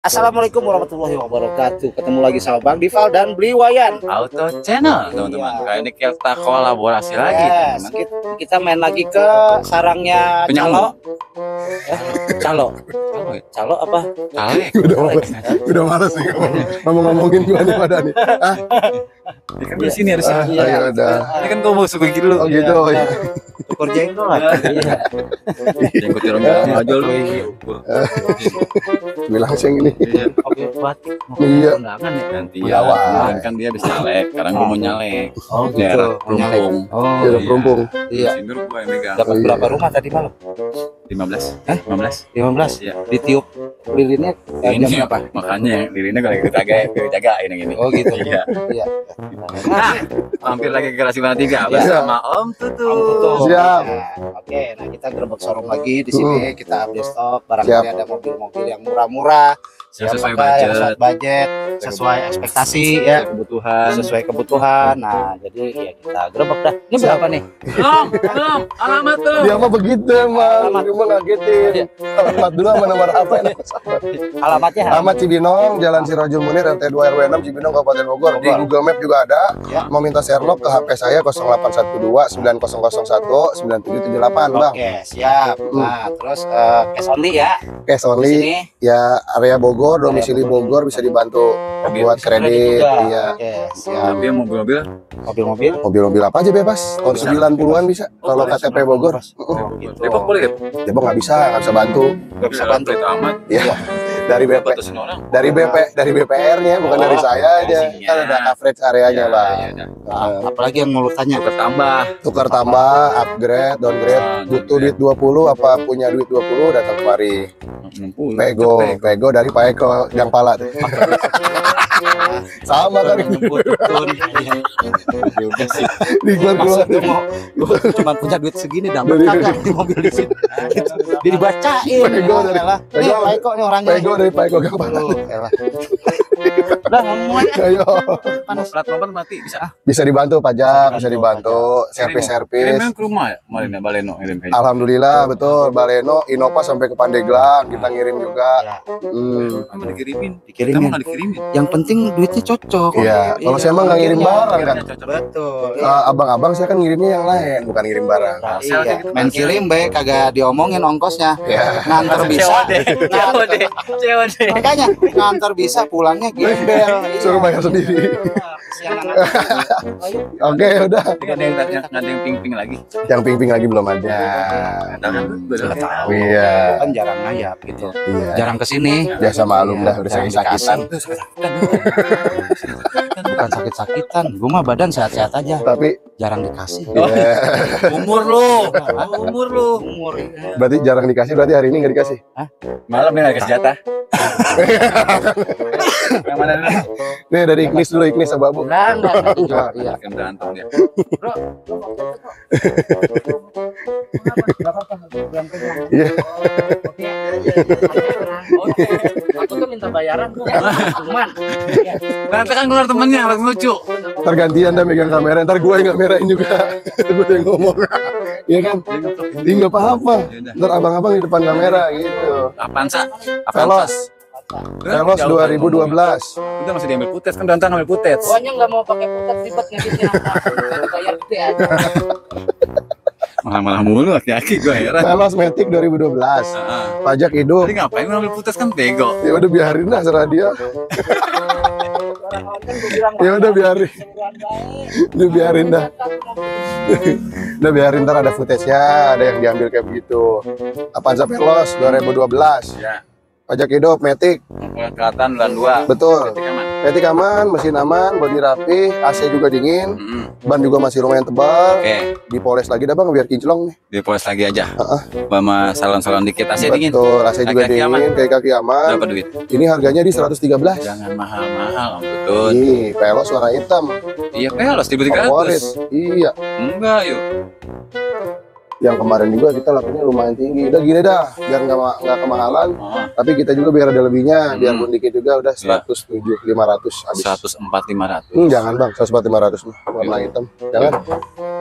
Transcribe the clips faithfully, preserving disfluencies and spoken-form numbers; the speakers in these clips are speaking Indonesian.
Assalamualaikum warahmatullahi wabarakatuh. Ketemu lagi sama Bang Dival dan Bliwayan Auto Channel, teman-teman. Iya. Kali ini kita kolaborasi lagi, Yes, teman-teman. kita, kita main lagi ke sarangnya Penyamuk. Calo. Eh, Calo. Calo ya? Calo apa? Caleg. Udah males, udah males nih ngomong-ngomongin gua nih pada nih. Ah, Ini kan di sini harusnya. ah, ya udah. Ini kan kamu suka gitu dulu. Oh gitu. Iya. Ya. Tukur jengkol lah. Iya. Jenggot jalan-jalan aja lu. Bilang sih ini. Iya. Oke, batik. Iya. Undangan ya. Ganti Udah ya. awal. Kemarin kan dia habis nyalek. Sekarang gua mau nyalek. Oh, Daerah gitu. Pelumpung. Oh, Ya iya. udah perumpung. iya. Sindur gua yang megang. Dapat Iya. berapa rumah tadi malam? lima belas. Hah? lima belas. lima belas. Iya. Ditiup lilinnya eh, Ini jam berapa? makanya dirinya kalau kita jaga, kita jagain yang ini. Oh gitu. Iya. Iya. Nah, hampir lagi ke Generasi Mana tiga Iya. bersama Om Tutu. Om Tutu. Siap. Nah, Oke, nah kita gerbek showroom lagi di sini. Kita update stok. Barangkali Siap. ada mobil-mobil yang murah-murah, Yang sesuai apa, yang budget, sesuai budget, sesuai ekspektasi ya, kebutuhan. sesuai kebutuhan. Nah, jadi ya kita gerbek dah. Ini berapa nih? Belum, belum. Alamat belum. Dia mah begitu emang. Alamat. Dia mah ngagetin. Alamat dulu sama nomor apa ini? Alamatnya? Alamat Cibinong, Jalan Sirojul Munir, R T dua R W enam, Cibinong, Kabupaten Bogor. Di Google Map juga ada. Ya. Mau minta Sherlock ke H P saya nol delapan satu dua sembilan nol nol satu sembilan tujuh tujuh delapan, Bang. Oke, siap. Nah, terus eh, cash only ya. Cash Di only. sini. Ya area Bogor, domisili Bogor bisa dibantu buat kredit. juga. Iya. Oke, siap. Tapi yang mobil-mobil Mobil-mobil. Mobil-mobil apa aja bebas. Tahun bisa. sembilan puluhan bisa. Kalau boleh, K T P Bogor. Oh, gitu. Depok boleh deh. Depok nggak bisa, nggak bisa bantu. Nggak bisa bantu. Itu amat. Iya. Dari B P, Batasin orang. dari B P, dari B P R-nya bukan Oh, dari saya aja. pastinya. Kan ada coverage areanya, Ya, Bang. ya, ya. Nah, apalagi yang mau lu tanya? Tukar tambah. Tukar tambah, upgrade, downgrade, Ah, butuh duit dua puluh apa punya duit dua puluh datang kemari. enam puluh. Pego, Pego dari Pak Eko yang pala tuh. Sama kan Juga sih. di keluar keluar. Maksud gue mau gue cuma punya duit segini dapat kagak di mobil di sini. Dia dibacain. Pego dari Elah. Nih, Pego. Pak Eko nih orangnya. Pego dari Pak Eko yang pala. Oh, elah. Udah ngomong aja. Ayo, Panas. Plat nomor mati bisa. Ah, bisa dibantu pajak, bisa dibantu, servis-servis. Kirim ke rumah ya kemarin ya Baleno kirim kayaknya. Alhamdulillah betul, Baleno, Innova sampai ke Pandeglang kita ngirim juga. Ya, Hmm. Emang dikirimin. Kita dikirimin. mah nggak dikirimin. Yang penting duitnya cocok. Iya, kalau saya mah nggak ngirim Iya, barang kan. Cocok. Betul. Eh, abang-abang saya kan ngirimnya yang lain, bukan ngirim barang. Nah, Parcel iya. gitu, Main parcel. kirim baik kagak diomongin ongkosnya. Ya, Nganter bisa. C O D. C O D. C O D. Makanya ngantar bisa, pulangnya gembel. suruh bayar sendiri. Kesianan anak. Ayo. Oke, udah. Nggak ada yang nggak ada yang ping-ping lagi. Yang ping-ping lagi belum ada. Tangan lu udah tahu. Iya, Kan jarang ngayap gitu. iya. Jarang kesini. Biasa maklum dah, udah Jarang sakit-sakitan. Bukan sakit-sakitan. Gue mah badan sehat-sehat aja. Tapi, Jarang dikasih. iya. Umur lu. Umur lu. Umur. Berarti jarang dikasih, berarti hari ini nggak dikasih. Malam dia nggak kasih jatah. Yang mana dulu? Nih dari Ignis dulu, Ignis abu-abu. Enggak, enggak, enggak dijual. Iya. Yang berantem dia. Bro. Iya. Oke. Aku tuh minta bayaran tuh. Cuman. Nanti kan keluar temennya harus lucu. Ntar gantian dah megang kamera, ntar gue yang kamerain juga. Gue yang ngomong. Iya kan? Iya nggak apa-apa. Ntar abang-abang di depan kamera gitu. Avanza. Velos, Velos dua ribu dua belas. Udah masih diambil putet kan Dantan ambil putet. Pokoknya nggak mau pakai putar ribet ngeditnya. Bayar gede aja. Malah-malah mulu laki-laki gue heran. Velos Matic dua ribu dua belas. Heeh. Pajak hidup. Tadi ngapain lu ambil putet kan bego. Ya udah biarin lah serah dia. Ya udah biarin. Udah biarin dah. Udah biarin ntar ada footage-nya, ada yang diambil kayak begitu. Avanza Velos dua ribu dua belas. Ya. Pajak hidup Matic. Kelihatan bulan dua. Betul. Ketik aman. Matic aman, mesin aman, bodi rapi, A C juga dingin, Mm-mm. ban juga masih lumayan tebal. Oke, Dipoles lagi dah Bang biar kinclong nih. dipoles lagi aja. Heeh. Sama salon-salon dikit A C dingin. Betul, A C juga Kaki-kaki dingin, aman. kayak kaki aman. Berapa duit? Ini harganya di seratus tiga belas. Jangan mahal-mahal, Om Tutut. Nih, Velos warna hitam. Iya, pelos di tiga Favorit. ratus. Iya. Enggak, yuk. Yang kemarin juga kita lakunya lumayan tinggi. Udah gini dah, biar nggak ma- nggak kemahalan. Oh, Tapi kita juga biar ada lebihnya, biar Hmm. pun dikit juga udah seratus tujuh lima ratus habis. seratus empat lima ratus. Hmm, jangan Bang, seratus empat lima ratus mah warna hitam. Jangan.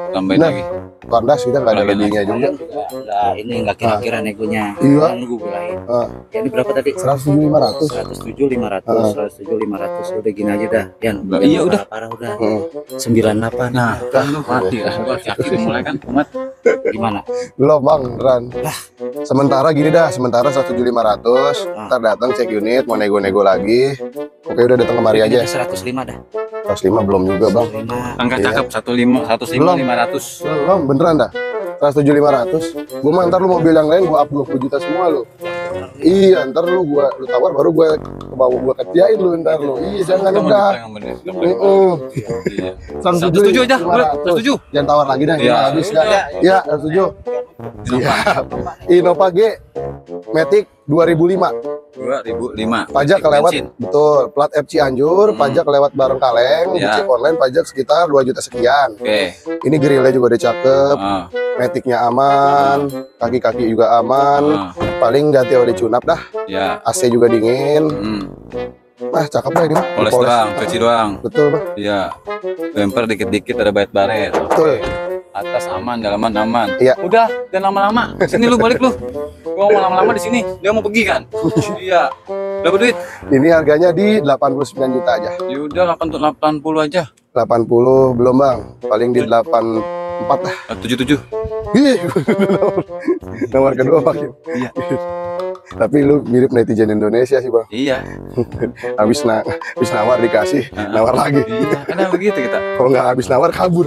tambahin Nah. lagi. Kandas kita nggak ada Tambahin lebihnya juga. Nah, ini nggak kira-kira negonya. Iya. Nunggu belain. Ah. Ya, ini berapa tadi? seratus tujuh lima ratus. seratus tujuh lima ratus, Ah. seratus tujuh lima ratus. Udah gini aja dah. Yan, Nah, jangan iya, udah. parah-parah udah. Hmm. sembilan puluh delapan. Nah, kan lu mati lah. Gua yakin mulai kan umat. Gimana? Belum bang, beneran. Sementara gini dah, sementara seratus tujuh lima ratus. Ah. Ntar datang cek unit, mau nego-nego lagi. Oke udah datang kemari aja. seratus lima dah. seratus lima belum juga bang. seratus lima. Angka Iya. cakep satu lima satu lima Belum. lima ratus. Belum, beneran dah. seratus tujuh lima ratus. Gue mah ntar lu mobil yang lain gua up dua puluh juta semua lu. Iya, ntar lu gua lu tawar baru gua ke bawah gua kerjain lu ntar lu. Iya, jangan udah. Heeh. Iya. seratus seratus tujuh aja, lima udah, ratus. seratus tujuh. Jangan tawar lagi dah, Iya. jangan habis dah. Iya, seratus tujuh. Siap. Innova G Matic dua ribu lima. dua ribu lima. Pajak kelewat, Bensin. betul. Plat F Cianjur, Hmm. pajak kelewat bareng kaleng, Ya. dicek online pajak sekitar dua juta sekian. Oke. Ini grillnya juga udah cakep, Ah, Maticnya aman, kaki-kaki juga aman. ah, Paling ganti oli cunap dah, ya. A C juga dingin. Hmm. Nah, cakep lah ini mah. Poles Poles. doang, cuci doang. Betul, Bang. Iya. Bumper dikit-dikit ada baret-baret. Betul. Atas aman, dalaman aman. Iya. Udah, dan lama-lama. Sini lu balik lu. Gua mau lama-lama di sini. Dia mau pergi kan? Iya. Dapat duit. Ini harganya di delapan puluh sembilan juta aja. Ya udah delapan delapan puluh aja. delapan puluh belum, Bang. Paling di delapan puluh empat lah. tujuh tujuh. Ih, nomor kedua makin. Iya. Tapi lu mirip netizen Indonesia sih, Bang. Iya. Habis na habis nawar dikasih, nawar lagi. Iya, karena begitu kita. Kalau nggak habis nawar kabur.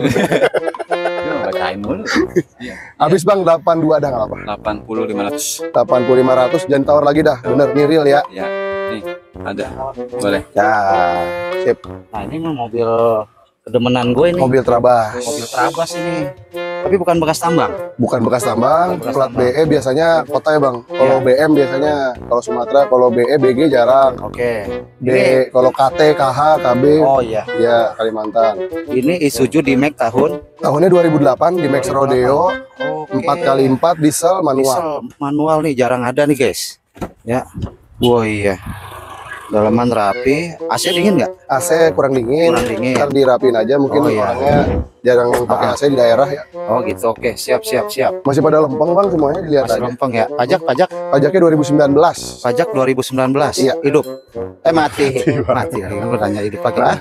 Dia bacain mulu. Iya. Habis, Bang, delapan puluh dua dah nggak apa. delapan puluh lima ratus. delapan puluh lima ratus jangan tawar lagi dah. Bener nih real ya. Ya. Nih, ada. Boleh. Ya, sip. Nah, ini mah mobil kedemenan gue ini. Mobil Trabas. Mobil Trabas ini. Tapi bukan bekas tambang. Bukan bekas tambang, Bekas plat tambang. B E biasanya kota ya, Bang. Kalau Iya. B M biasanya, kalau Sumatera, kalau B E, B G jarang. Oke. B Ini kalau K T, K H, K B, oh iya. ya Kalimantan. Ini Isuzu D-Max tahun Tahunnya dua ribu delapan di Max Rodeo, Oke. empat kali empat diesel manual. Diesel manual nih jarang ada nih, guys. Ya. Wah iya. Dalaman rapi. A C dingin nggak? A C kurang dingin, Kurang dingin. ntar dirapin aja. Mungkin Oh, iya. orangnya jarang pakai A C di daerah ya. Oh gitu. Oke, siap siap siap. Masih pada lempeng, Bang, semuanya dilihat Masih aja. lempeng ya. Pajak pajak Pajaknya dua ribu sembilan belas. pajak dua ribu sembilan belas. Iya. Hidup. Eh mati. Mati. Gue tanya hidup lagi. Nah,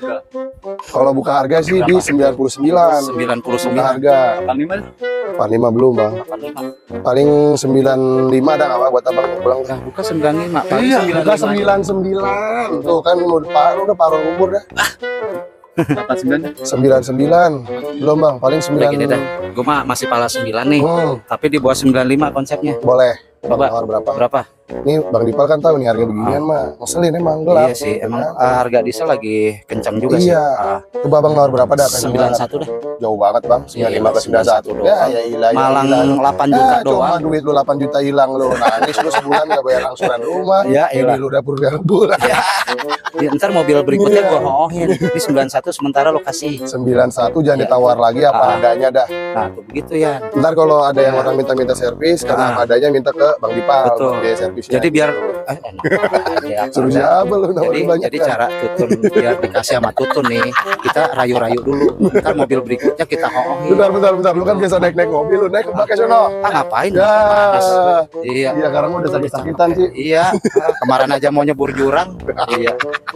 kalau buka harga sih di sembilan puluh sembilan. sembilan puluh Buka sembilan. harga delapan lima. delapan puluh lima belum, Bang. Paling sembilan puluh lima dah nggak apa buat abang pulang. Nah, buka sembilan puluh lima. Paling Iya, sembilan buka puluh lima. sembilan puluh sembilan. Tuh kan udah paruh, udah paruh umur dah. delapan sembilan. sembilan puluh sembilan. Belum, Bang. Paling Udah sembilan. gini dah. Gue mah masih pala sembilan nih. Hmm, Tapi di bawah sembilan puluh lima konsepnya. boleh. Coba. Tawar berapa? Berapa? Nih Bang Dipal kan tahu nih harga beginian mah. Ngeselin emang gelap. Iya sih, emang ah, harga diesel lagi kencang juga sih. Iya. Ah, Coba Bang nawar berapa dah? sembilan puluh satu dah. Jauh banget, Bang. sembilan puluh lima ke sembilan puluh satu. doang. Ya, ya ilah. ya Malang ilah. delapan juta Ah, doang. Cuma duit lu delapan juta hilang lu. Nangis lu sebulan gak bayar angsuran rumah. Ya, Ini elah. lu dapur gabur. Ya, ntar mobil berikutnya Iya. gua hoohin. Ini sembilan puluh satu sementara lokasi. sembilan puluh satu jangan Iya. ditawar lagi apa Ah. adanya dah. Nah, tuh begitu ya. Ntar kalau ada yang orang minta-minta servis, karena Ah. apa adanya minta ke Bang Dipal. Betul. Biaya servisnya. Jadi biar eh, enak aja. Suruh siapa lu nawarin Jadi, banyak jadi kan? cara tutun biar dikasih sama tutun nih, kita rayu-rayu dulu. Ntar mobil berikutnya kita hoohin. Bentar, bentar, bentar. Lu kan biasa naik-naik mobil, lu naik ke pakai sono. Ah ngapain? Ya. Panas. Iya. Iya, sekarang udah sakit-sakitan sih. Iya, ah, kemarin aja mau nyebur jurang. Iya.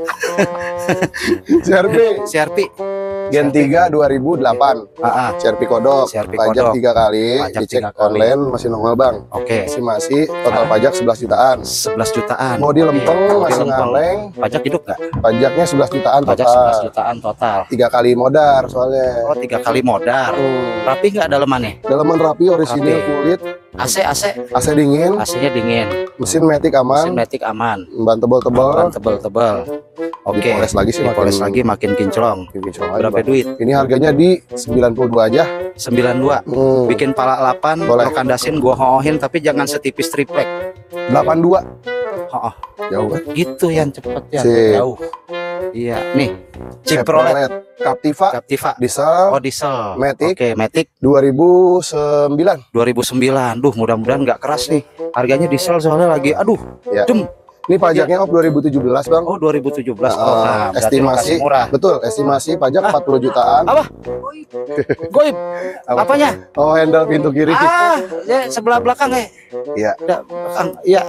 C R P C R P. Gen tiga dua ribu delapan. Ah, ah. C R P kodok, C R P pajak kodok. tiga kali, Pajak dicek tiga kali. online masih nongol, Bang. Oke. Masih masih total Ah. pajak sebelas jutaan. sebelas jutaan. Mau di lempeng Oke, mau di masih lempeng. ngaleng, Pajak hidup nggak? pajaknya sebelas jutaan Pajak total. sebelas jutaan total. Tiga kali modar soalnya. Oh, tiga kali modar. Hmm. Rapi nggak dalemannya? Dalaman rapi, orisinil, Rapi. kulit, A C A C. A C dingin, A C-nya dingin. mesin matic aman, Mesin matic aman. ban tebal-tebal. Ban tebel-tebel. Oke. Dipoles lagi sih Dipoles makin- lagi makin kinclong. Kinclong aja, Berapa Bang. duit? Ini harganya di sembilan puluh dua aja. sembilan puluh dua. Hmm. Bikin pala delapan, Boleh. lo kandasin gua hoohin tapi jangan setipis triplek. delapan puluh dua. Oh, Jauh kan? gitu yang cepet ya. Sip. Jauh. Iya, nih. Chevrolet Chevrolet Captiva Captiva. diesel Oh, diesel. Matic. Oke, Matic dua ribu sembilan. dua ribu sembilan. Duh, mudah-mudahan nggak keras nih. Harganya diesel soalnya lagi aduh, Ya. dem. Ini pajaknya op dua ribu tujuh belas bang. Oh dua ribu tujuh belas. Nah, Oh, nah, berarti estimasi lokasi murah. betul, estimasi pajak empat puluh jutaan. Apa? Goib. Apa? Apanya? Oh, handle pintu kiri. Ah, ya sebelah belakang ya. Iya. Ada belakang. Iya.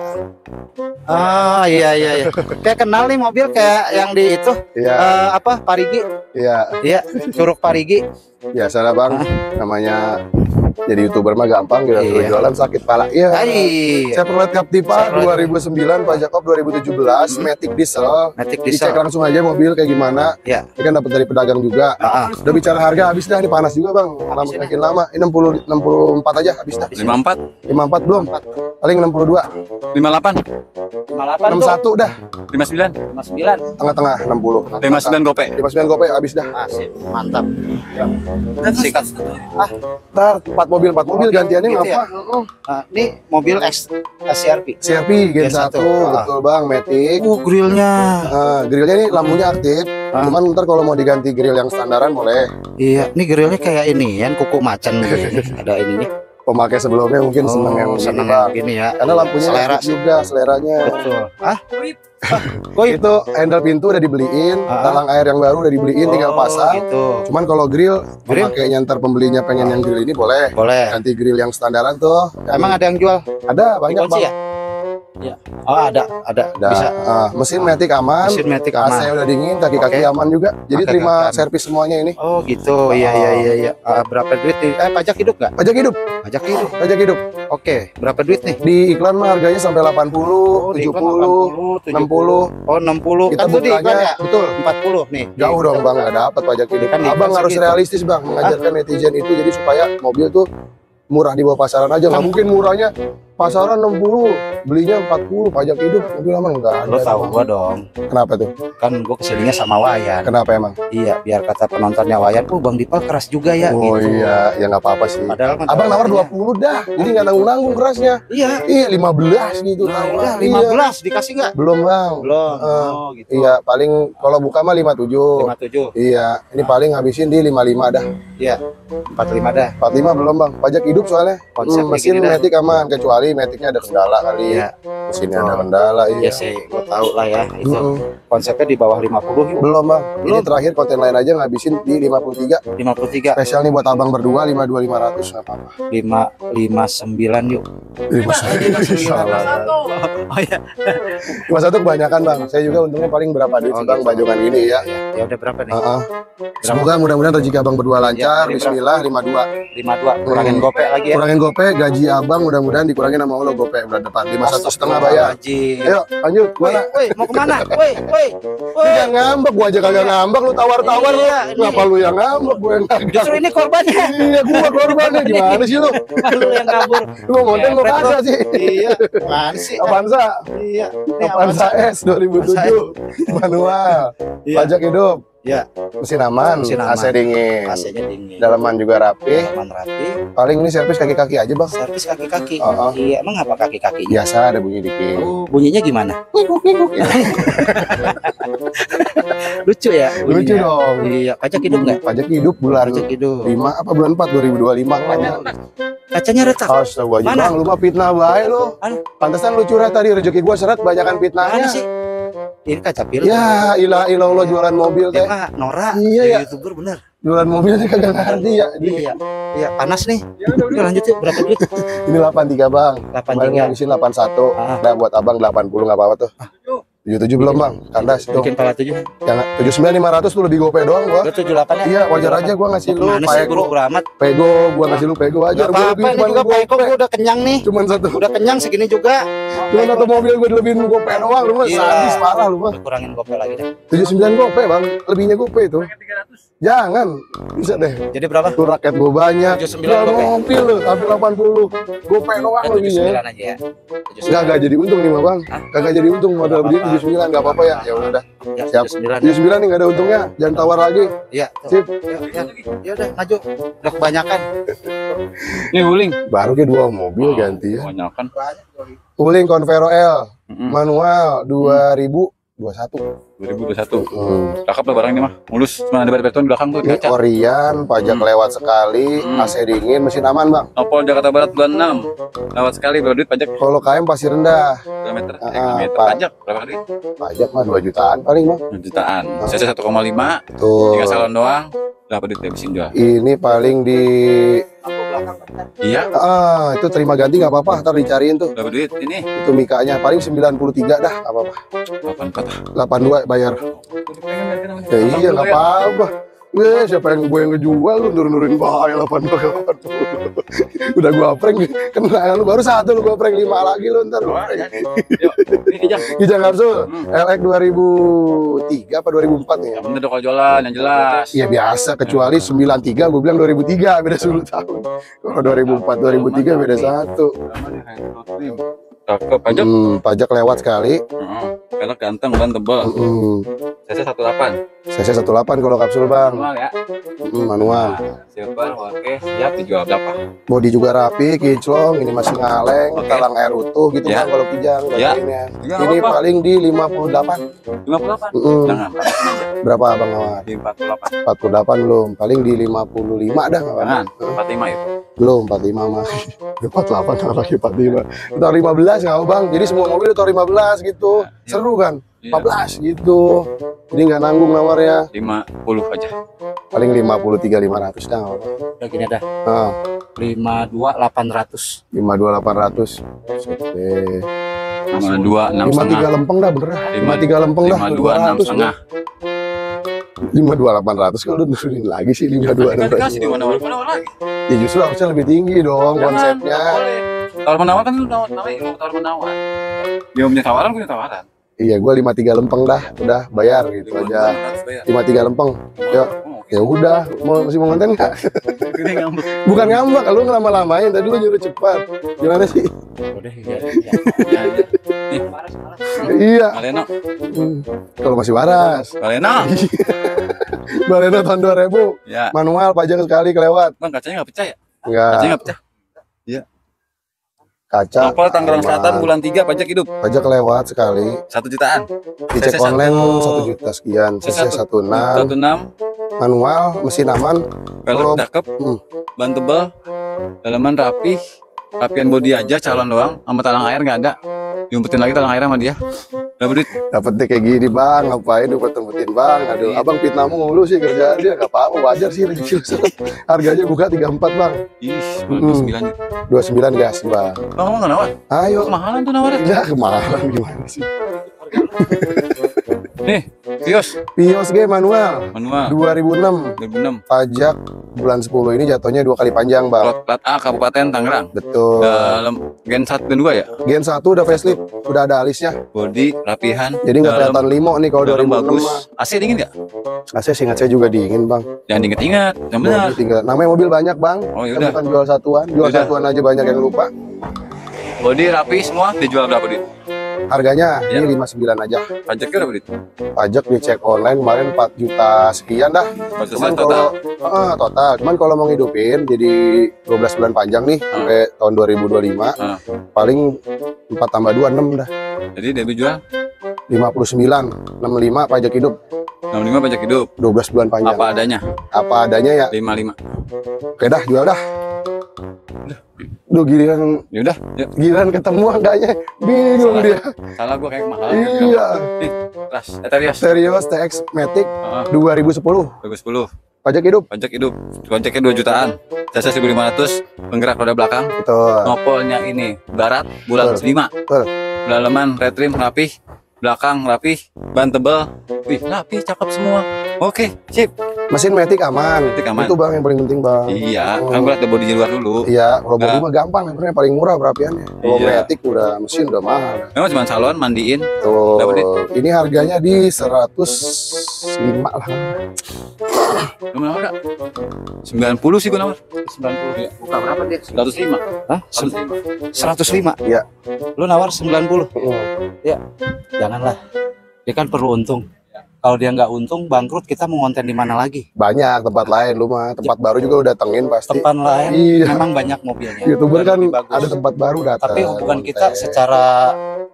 Ah, iya iya iya. Kayak kenal nih mobil kayak yang di itu. Iya. Eh, apa? Parigi. Iya. Iya, Curug Parigi. Biasa lah bang. Namanya jadi youtuber mah gampang, kita Iya. jualan sakit pala. Iya. Hai. Chevrolet Captiva Chevrolet. dua ribu sembilan, pajak op dua ribu tujuh belas, Matic diesel. Matic Dicek diesel. langsung aja mobil kayak gimana. Ya. Ini kan dapat dari pedagang juga. Ah, ah. Udah bicara harga habis dah, ini panas juga bang. Lama Habis makin lama. Ini enam puluh enam puluh empat aja habis dah. lima empat, lima puluh empat belum. Paling enam puluh dua. lima delapan, lima delapan enam tuh. satu dah. lima sembilan, lima sembilan. Tengah-tengah enam puluh. lima sembilan gope. lima puluh sembilan gope habis dah. Asik, mantap. Sikat. Ah, Ntar empat mobil empat mobil gantiannya Gitu ngapa? ya? ah, ini mobil X C R V. C R V Gen Gen satu. satu, betul bang, Matic. Uh, grillnya. Nah, grillnya ini lampunya aktif. Ah. Cuman ntar kalau mau diganti grill yang standaran boleh. Iya, ini grillnya kayak ini kan kuku macan gitu. Ada ininya. Pemakai sebelumnya mungkin seneng yang Oh, ini seneng bang. yang gini ya. Karena lampunya Selera aktif juga, seleranya. Betul. Ah, Itu handle pintu udah dibeliin, Ah. talang air yang baru udah dibeliin, tinggal oh, pasang. gitu. Cuman kalau grill, Grill? pemakainya ntar pembelinya pengen yang grill ini boleh. Boleh. Ganti grill yang standaran tuh. Emang ada yang jual? Ada banyak Kunci bang. ya? Iya. Oh, ada, ada. Ada. Bisa. Ah, mesin Matic aman. Mesin Matic A C aman. udah dingin, kaki-kaki Oke. aman juga. Jadi Kaki-kaki terima aman. servis semuanya ini. Oh, gitu. Iya, iya, iya, iya. Ah, berapa duit nih? Eh, pajak hidup nggak? Pajak hidup, Pajak hidup. pajak hidup. Oke, berapa duit nih? Di iklan mah harganya sampai delapan puluh, Oh, di tujuh iklan puluh, delapan puluh, enam puluh. Oh, enam puluh. Kita Kan tuh di iklan bukanya ya? betul. empat puluh nih. Jauh dong bang, nggak dapat pajak hidup. Kan di Abang iklan harus segitu. realistis bang, mengajarkan netizen itu jadi supaya mobil tuh murah di bawah pasaran aja. Nggak mungkin murahnya pasaran enam puluh, belinya empat puluh, pajak hidup mobil emang enggak Lo ada. tahu gua dong. Kenapa tuh? Kan gua kesininya sama Wayan. Kenapa emang? Iya, biar kata penontonnya Wayan, oh Bang Dipa keras juga ya. Oh gitu. iya, ya nggak apa-apa sih. Padahal kan Abang nawar dua harganya- puluh dah, jadi nggak nanggung-nanggung kerasnya. Iya. Iya lima belas gitu. Nah, nawar. udah Iya. lima belas dikasih nggak? Belum bang. Belum. Eh, Oh, gitu. Iya, paling kalau buka mah lima puluh tujuh. lima puluh tujuh. Iya, ini paling habisin di lima puluh lima dah. Iya. empat puluh lima dah. empat puluh lima belum bang, pajak hidup soalnya. Konsep Hmm, mesin begini dah. Matic aman, kecuali Maticnya ada kendala kali. Iya. Mesinnya ada kendala, Iya iya. sih, gua tahu lah ya. Itu Mm-mm. konsepnya di bawah lima puluh yuk. Belum bang, ini Belum. terakhir konten lain aja ngabisin di lima puluh tiga. lima puluh tiga. Spesial nih buat abang berdua, lima puluh dua lima ratus nggak apa-apa. lima lima sembilan yuk. lima Oh iya. lima satu kebanyakan bang, saya juga untungnya paling berapa duit Oh, sih bang, gitu. bajongan ini ya. Ya udah berapa nih? Heeh. Semoga mudah-mudahan rezeki abang berdua lancar. Ya, ini Bismillah lima puluh dua. lima puluh dua. Kurangin Hmm. gopek lagi ya. Kurangin gope, gaji abang mudah-mudahan dikurangin sama Allah gope bulan depan. lima satu setengah bayar. Astagfirullahaladzim. Ayo lanjut, Woi, mana? woi, mau kemana? Woi, woi, Lu jangan ngambek, gua aja kagak ngambek, lu tawar-tawar lu. Iya, ini. Kenapa lu yang ngambek, gua yang kagak? Justru ini korbannya. Iya, gua korbannya gimana sih lu? Lu yang kabur. Lu mau konten lu Ngepret kagak lu. sih? Iya, apaan sih? Avanza, Iya. Ini Avanza S dua ribu tujuh, manual, Iya. pajak hidup, Iya, mesin aman, Mesin aman. A C dingin, A C-nya dingin. dalaman juga rapi. Dalaman rapi. Paling ini servis kaki-kaki aja bang. Servis kaki-kaki. Oh, oh. Iya, emang apa kaki-kakinya? Biasa ada bunyi dikit. Oh, bunyinya gimana? Lucu ya? Lucu bunyinya? dong. Iya, pajak hidup nggak? Pajak hidup bulan Pajak hidup. lima apa bulan empat dua ribu dua puluh lima. Kacanya retak. Astaga, Mana? bang, lu mah fitnah bae lu. Anu? Pantesan lu curhat tadi, rezeki gua seret banyakan Mana fitnahnya. sih? Ini kaca pil. Ya, ilah ilah Allah jualan mobil Dia teh. mah Nora. Iya, jadi ya. YouTuber bener. Jualan mobil teh kagak ngerti ya. Iya. Iya, panas nih. Yuk lanjut yuk. Berapa duit? Ini delapan tiga bang. delapan Kemarin tiga. ngabisin delapan satu. Ah. Nah, buat abang delapan puluh nggak apa-apa tuh. tujuh tujuh belum bang, kandas tuh. Bikin pala tujuh. Jangan tujuh sembilan lima ratus tuh lebih gope doang gua. Lu tujuh delapan ya? Iya, wajar aja gua ngasih lu Mana sih buru pego. beramat? Pego, gua ngasih lu pego Gak wajar. Gua apa-apa lebih ini cuman juga gope. Peko gua udah kenyang nih. Cuman satu. Udah kenyang segini juga. Cuman satu mobil gua dilebihin gope doang. Lu mah Iya. sadis parah lu mah. Kurangin gopel lagi deh. tujuh sembilan gope bang, lebihnya gope itu. Jangan, bisa deh. Jadi berapa? Tuh rakyat gua banyak. tujuh sembilan Jual gope. mobil lu, tapi delapan puluh. Gope doang tujuh lebihnya. sembilan aja ya. tujuh Enggak, enggak jadi untung nih mah bang. Hah? Kagak jadi untung modal Nggak beli apa-apa. tujuh sembilan enggak apa-apa ya. Ya udah. Ya, Siap. tujuh sembilan. tujuh sembilan nih enggak ada untungnya. Jangan tawar lagi. Iya. tuh. Sip. Ya, ya, ya udah maju. Udah kebanyakan. Ini Wuling. Baru ke dua mobil ganti ya. Kebanyakan. Wuling Convero L Mm-mm. manual dua ribu dua puluh satu. dua ribu dua puluh satu. Hmm. Cakep lah barang ini mah. Mulus, cuma ada beton di belakang tuh Ini kaca. Orion, pajak Hmm. lewat sekali, Hmm. A C dingin, mesin aman bang. Nopol Jakarta Barat bulan enam. Lewat sekali berapa duit pajak? Kalau K M pasti rendah, Kilometer, Ah, eh, kilometer Pak. pajak berapa kali? pajak mah dua jutaan paling bang. Jutaan. C C satu koma lima, Tuh, tiga salon doang. Berapa duit habisin jual? ini paling di, Iya, ah itu terima ganti nggak apa-apa, ntar dicariin tuh. berapa duit ini? Itu mikanya paling sembilan puluh tiga dah, nggak apa-apa. delapan empat. delapan puluh dua bayar. Ya iya nggak apa-apa. Weh, siapa yang gue yang ngejual lu nurun-nurunin bahaya delapan puluh delapan puluh. Udah gua prank kena lu baru satu lu gua prank lima lagi lu ntar. Yuk, ini kijang. Kijang Kapsul Hmm. L X dua ribu tiga apa dua ribu empat nih ya? Yang bener dong kalau jualan yang jelas. Iya biasa kecuali sembilan tiga gue bilang dua ribu tiga beda sepuluh tahun. Kalau dua ribu empat dua ribu tiga beda satu. Cakep pajak. Hmm, pajak lewat sekali. Heeh. Pelek ganteng, ban tebal. Hmm. C C satu delapan. C C satu delapan kalau kapsul bang. Manual ya. Hmm, manual. Nah, silver, oke, siap dijual berapa? Bodi juga rapi, kinclong, ini masih ngaleng, Oke. talang air utuh gitu Ya. bang kalau kijang. Ya. bagiannya. Ya, Ini apa? paling di lima puluh delapan. lima puluh delapan. Hmm. Jangan. Berapa abang Awad? Di empat puluh delapan. empat puluh delapan belum, paling di lima puluh lima dah nggak apa-apa. Jangan. empat puluh lima itu. Belum, empat puluh lima mah. empat puluh delapan kalau lagi empat puluh lima. Kita lima belas nggak apa bang, jadi semua mobil itu lima belas gitu. Ya. Seru kan? Iya. lima belas gitu. Jadi nggak nanggung nawarnya. lima puluh aja. Paling lima puluh tiga lima ratus dah nggak apa-apa. Udah gini dah. Nah, lima dua delapan ratus. lima dua delapan ratus. Oke. lima dua enam lima tiga setengah. lempeng dah bener. Lima- lima tiga lempeng dah. lima dua enam setengah. lima dua delapan ratus kalau nurunin lagi sih lima dua Kan enam dikasih di mana mana lagi. Ya justru harusnya lebih tinggi dong Jangan, konsepnya. nggak boleh. Tawar menawar kan lu nawar namanya lu tawar menawar. Dia punya tawaran, punya tawaran. Iya, gua lima tiga lempeng dah, udah bayar gitu aja. lima tiga lempeng. Yuk. Ya udah, mau masih mau konten nggak? Gini ngambek. Bukan ngambek, lu ngelama-lamain, tadi lu nyuruh cepat. Gimana sih? Udah ya. ya. Nih, Iya. Maleno, Hmm. Kalau masih waras. Maleno. Baleno tahun dua ribu. Ya, Manual pajak sekali kelewat. bang kacanya nggak pecah ya? Enggak. Kacanya nggak pecah. Kaca. Nopal Tangerang Selatan aman. bulan tiga pajak hidup Pajak kelewat sekali. satu jutaan. Dicek C C satu. online satu juta sekian. C C satu satu enam. enam. Manual, mesin aman. Pelek Kalau- cakep, Hmm. ban tebal, dalaman rapi, rapian bodi aja, calon doang, sama talang air nggak ada. Diumpetin lagi talang air sama dia. Berapa duit? Dapetnya kayak gini bang, ngapain lu umpetin bang? Aduh, abang fitnah mulu sih kerjaan dia, gak apa-apa, wajar sih rezeki lu. Harganya buka tiga puluh empat bang, Ih, Mm-mm. sembilan juta. dua puluh sembilan gas bang. Bang, kamu nggak nawar? Ayo, Kemahalan tuh nawarnya. ya kemahalan gimana sih? Nih, Vios, Pios G manual manual, dua ribu enam, dua ribu enam. pajak bulan sepuluh ini jatuhnya dua kali panjang bang. Plat, plat A, Kabupaten Tangerang. Betul. Dalam Gen satu, Gen dua ya? Gen satu udah facelift, udah ada alisnya. Bodi, rapihan. Jadi nggak dalam- kelihatan limo nih kalau dua dalam ribu enam bagus. mah. A C dingin nggak? A C singkat saya juga dingin bang. Jangan diinget-inget, yang benar. Bodi tinggal. Namanya mobil banyak bang. Oh, Kan yaudah. bukan jual satuan, jual Yaudah. satuan aja banyak yang lupa. Bodi rapi semua, dijual berapa duit? Harganya Ya. ini lima puluh sembilan aja. Pajaknya berapa duit? Pajak dicek online kemarin empat juta sekian dah. Empat juta Cuman total. kalau ah, total, cuman kalau mau ngidupin jadi dua belas bulan panjang nih sampai tahun dua ribu dua puluh lima, Ah. paling empat tambah dua enam dah. Jadi Debbie jual lima puluh sembilan, enam puluh lima pajak hidup, enam puluh lima pajak hidup. dua belas bulan panjang. Apa adanya? Apa adanya ya. lima puluh lima. Oke dah, jual dah. Duh giliran Ya udah, yuk. giliran ketemu angkanya bingung Salah. dia. Salah gua kayak mahal. Iya. Nih, kelas Eterios. Serius T X Matic Heeh, dua ribu sepuluh, bagus sepuluh. pajak hidup. Pajak hidup. Pajaknya dua jutaan. Jasa seribu lima ratus, penggerak roda belakang. Betul. Nopolnya ini barat bulan Betul. lima. Betul. Dalaman red rim rapih, belakang rapih, ban tebal. Wih, rapih, cakep semua. Oke, sip. Mesin Matic aman. Matic aman. Itu bang yang paling penting bang. Iya, Oh. kan gua liat ada bodi di luar dulu. Iya, kalau bodi Nah. mah gampang, sebenarnya paling murah perapiannya. Kalau Iya. Matic udah mesin udah mahal. Memang cuma salon, mandiin. Tuh, Berapa, Dit? ini harganya di seratus lima lah. Lu mau nawar gak? sembilan puluh sih gua nawar. sembilan puluh. Buka berapa dia? seratus lima. Hah? seratus lima. seratus lima. Iya. Lu nawar sembilan puluh. Hmm. Janganlah. Dia kan perlu untung. Kalau dia nggak untung, bangkrut, kita mau ngonten di mana lagi? Banyak tempat lain lu mah, tempat baru juga udah datengin pasti. Tempat lain Iya. memang banyak mobilnya. YouTuber Dan kan lebih bagus. ada tempat baru datang. Tapi hubungan konten. kita secara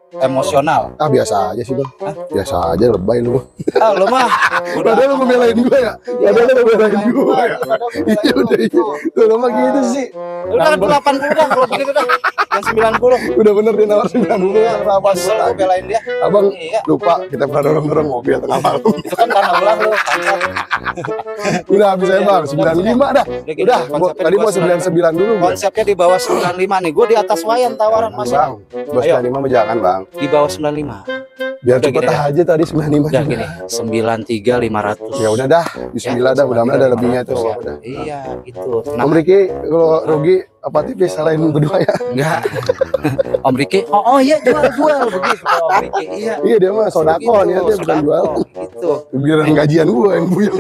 emosional. Ah biasa aja sih bang. Biasa aja lebay lu. Ah, lo mah Padahal lu ngebelain gue ya. Padahal lu ngebelain gue ya. Iya udah iya. Lu mah gitu sih. udah delapan puluh dah kalau begitu dah. Yang sembilan puluh. Udah bener dia nawar sembilan puluh ya. Apa Kesel lu belain dia. Abang Iya. lupa kita pernah dorong-dorong mobil tengah malam. Itu kan karena ulang lu. bangsat. Udah habis saya bang sembilan puluh lima dah. gitu, Udah gua, konsepnya tadi di mau bawah sembilan puluh sembilan dulu. Bang. Konsepnya di bawah sembilan puluh lima nih. Gue di atas wayan tawaran masih. Bang, bos Ayo. sembilan puluh lima mah jangan bang. Di bawah sembilan puluh lima. Biar Udah cepet gini aja tadi sembilan puluh lima. Udah gini, sembilan puluh tiga lima ratus. Ya udah dah, bismillah dah, mudah-mudahan ada lebihnya tuh. Ya. Udah. Iya, gitu. Om Kenapa? Riki kalau rugi apa tipis selain berdua ya? Enggak. Om Riki, oh, oh iya jual jual begitu Om Riki. Iya. Iya dia mah sodako Begitu, niatnya bukan sodako, jual. Gitu. Biar gajian gua yang buyang.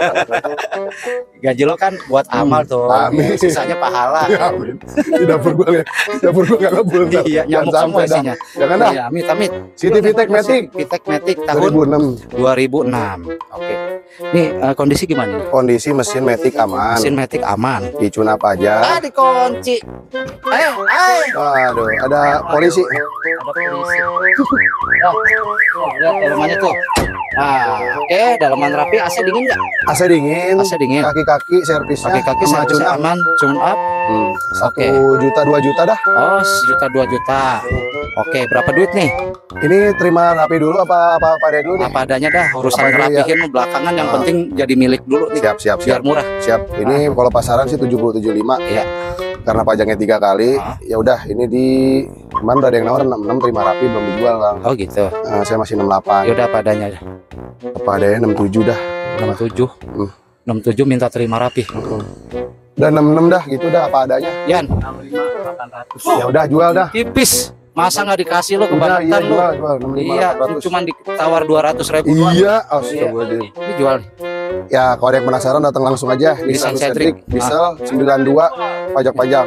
Gaji lo kan buat amal tuh. Amin. Sisanya pahala. Ya, amin. Di dapur gua ya. Dapur gua enggak ngebul. ntar. Iya, nyamuk Jangan semua sampai dah. isinya. Jangan dah. Iya, amit amit. City Vitek Matic Vitek Matic dua tahun ribu enam. dua ribu enam. Oke. Nih eh, kondisi gimana nih? Kondisi mesin Matic aman. Mesin Matic aman. Dicun apa aja. Ah, dikunci. Ayo, ayo. Aduh, ada polisi. Ada polisi. Oh, lihat dalamannya tuh. Nah, oke, dalaman rapi. A C dingin nggak? A C dingin. A C dingin. Kaki-kaki servisnya. Kaki-kaki sama servisnya tune up. aman, tune up. Hmm, Satu Oke. juta dua juta dah. Oh, sejuta dua juta. Oke, berapa duit nih? Ini terima rapi dulu apa apa apa dulu nih? Apa adanya dah. Urusan Apa dulu ya? rapihin belakangan yang Ah. penting jadi milik dulu nih. Siap siap Biar siap. murah. Siap. Ini kalau pasaran sih tujuh puluh tujuh puluh lima. Iya. Karena pajaknya tiga kali. Ah. Ya udah, ini di kemarin udah ada yang nawar enam puluh enam terima rapi belum dijual, Bang. Oh gitu. Nah, saya masih enam puluh delapan. Ya udah apa adanya. Apa adanya enam puluh tujuh dah. enam puluh tujuh. Hmm. enam puluh tujuh minta terima rapi. Dan enam puluh enam dah gitu dah apa adanya. Yan, Ya udah jual dah. tipis. Masa nggak dikasih lo Udah iya kebangetan lo? jual jual enam puluh lima Iya, empat ratus. cuma ditawar dua ratus ribu doang. Iya, Iya. astagfirullahaladzim. Ini jual nih. Ya, kalau ada yang penasaran datang langsung aja. Nissan Nissan Cedric. Cedric, diesel sembilan puluh dua pajak panjang.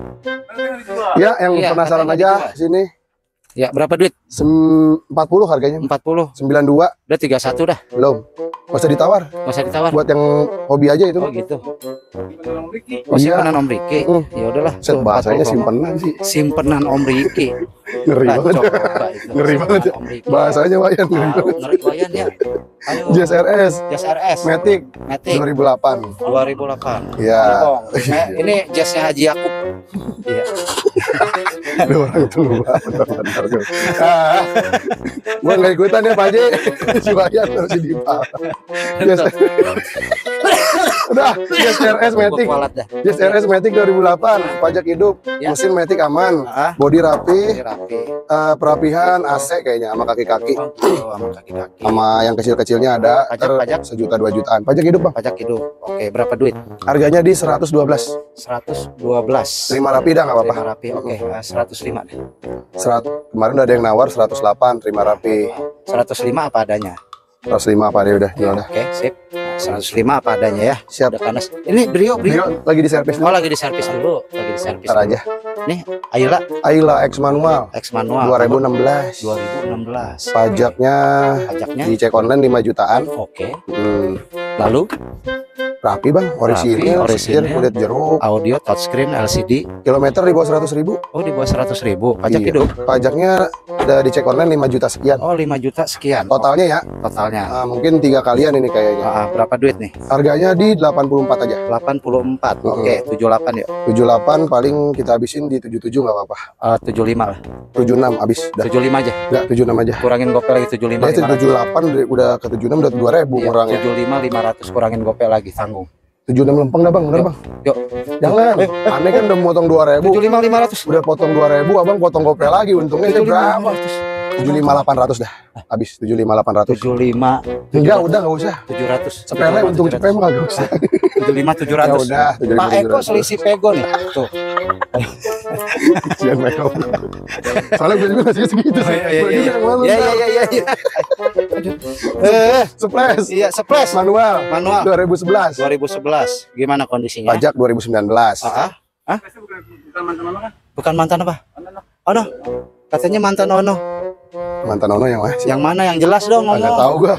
Ya, yang Iya, penasaran katanya aja sini Ya, berapa duit? Sem- empat puluh harganya. empat puluh. sembilan puluh dua Udah tiga puluh satu dah. belum. Nggak usah ditawar. Nggak usah ditawar. Buat yang hobi aja itu. Oh gitu. Oh, Iya. simpenan Om Riki. Hmm. Ya udahlah. Set tuh, bahasanya empat puluh. simpenan sih. Simpenan Om Riki. Ngeri Nah, banget. coba itu. Ngeri banget ya. Om Riki. Bahasanya wayan ngeri Tahu, banget. ngeri bayan ya. Ayo. Jazz R S Jazz R S. Matic Matic dua ribu delapan. dua ribu delapan. Ya. Ini, Bang. Eh, ini jazznya Haji Yakub. Iya. Ada orang tua. Bentar-bentar. Ah, gua nggak ikutan ya Pak Haji. Si wayan masih di bawah. Jazz Udah, Jazz R S Matic. Kualat dah. Jazz R S Matic dua ribu delapan, pajak hidup, Ya. mesin Matic aman, Ah, bodi rapi, ini rapi. eh, perapihan A C kayaknya sama kaki-kaki, Oh, sama kaki-kaki. sama yang kecil-kecilnya ada Pajak, ter- pajak. sejuta dua jutaan. Pajak hidup bang, Pajak hidup. Oke, berapa duit? harganya di seratus dua belas. seratus dua belas. Terima rapi dah nggak apa-apa. Terima rapi. Oke, eh, seratus lima deh. Serat, kemarin udah ada yang nawar seratus delapan, terima rapi. seratus lima apa adanya? seratus lima apa dia udah jual dah. Oke, sip. Nah, seratus lima apa adanya ya. Siap. Udah panas. Ini Brio, Brio. Brio lagi di servis Oh, dulu. lagi di servis dulu. Lagi di servis. Ntar dulu. aja. Nih, Ayla Ayla X manual X manual dua ribu enam belas. dua ribu enam belas. Pajaknya Pajaknya dicek online lima jutaan. oke. Hmm, Lalu rapi bang, orisinil, orisinil. setir, kulit jeruk. audio touchscreen L C D. Kilometer di bawah seratus ribu. Oh, di bawah seratus ribu. Pajak Iya. hidup. Pajaknya udah dicek online lima juta sekian. Oh, lima juta sekian. Totalnya ya, Totalnya. ah, mungkin tiga kalian ini kayaknya. Ah, berapa duit nih? Harganya di delapan puluh empat aja. delapan puluh empat. Oke, tujuh puluh delapan yuk. tujuh puluh delapan paling kita habisin di tujuh puluh tujuh nggak apa-apa. Eh, tujuh puluh lima lah. tujuh puluh enam habis. Dah. tujuh puluh lima aja. Enggak, tujuh puluh enam aja. Kurangin gopel lagi tujuh puluh lima. Ya, itu tujuh puluh delapan udah- udah ke tujuh puluh enam udah dua ribu ngurangnya. tujuh puluh lima lima ratus kurangin gopel lagi tanggung. tujuh puluh enam lempeng dah bang, bener bang. Yuk. Jangan, aneh kan udah motong dua ribu. tujuh puluh lima lima ratus. Udah potong dua ribu, abang potong gopel lagi. Untungnya saya berapa? tujuh puluh lima delapan ratus dah. Habis tujuh puluh lima delapan ratus. tujuh puluh lima Enggak, udah nggak usah. tujuh ratus. Sepele untung cepet mah nggak usah. tujuh puluh lima tujuh Ya ratus. udah, tujuh puluh lima Pak Eko tujuh ratus. selisih pego nih. Tuh. Kasihan mereka. Soalnya gue juga ngasih segitu sih. Gue juga yang malu. Iya iya iya iya. Eh, Splash iya, splash manual manual dua ribu sebelas. dua ribu sebelas. Gimana kondisinya? Pajak dua ribu sembilan belas. Ah, ah? Bukan mantan apa? Ono. Katanya mantan Ono. Mantan Ono yang mana? Yang mana yang jelas dong Nggak ngomong. tahu gua.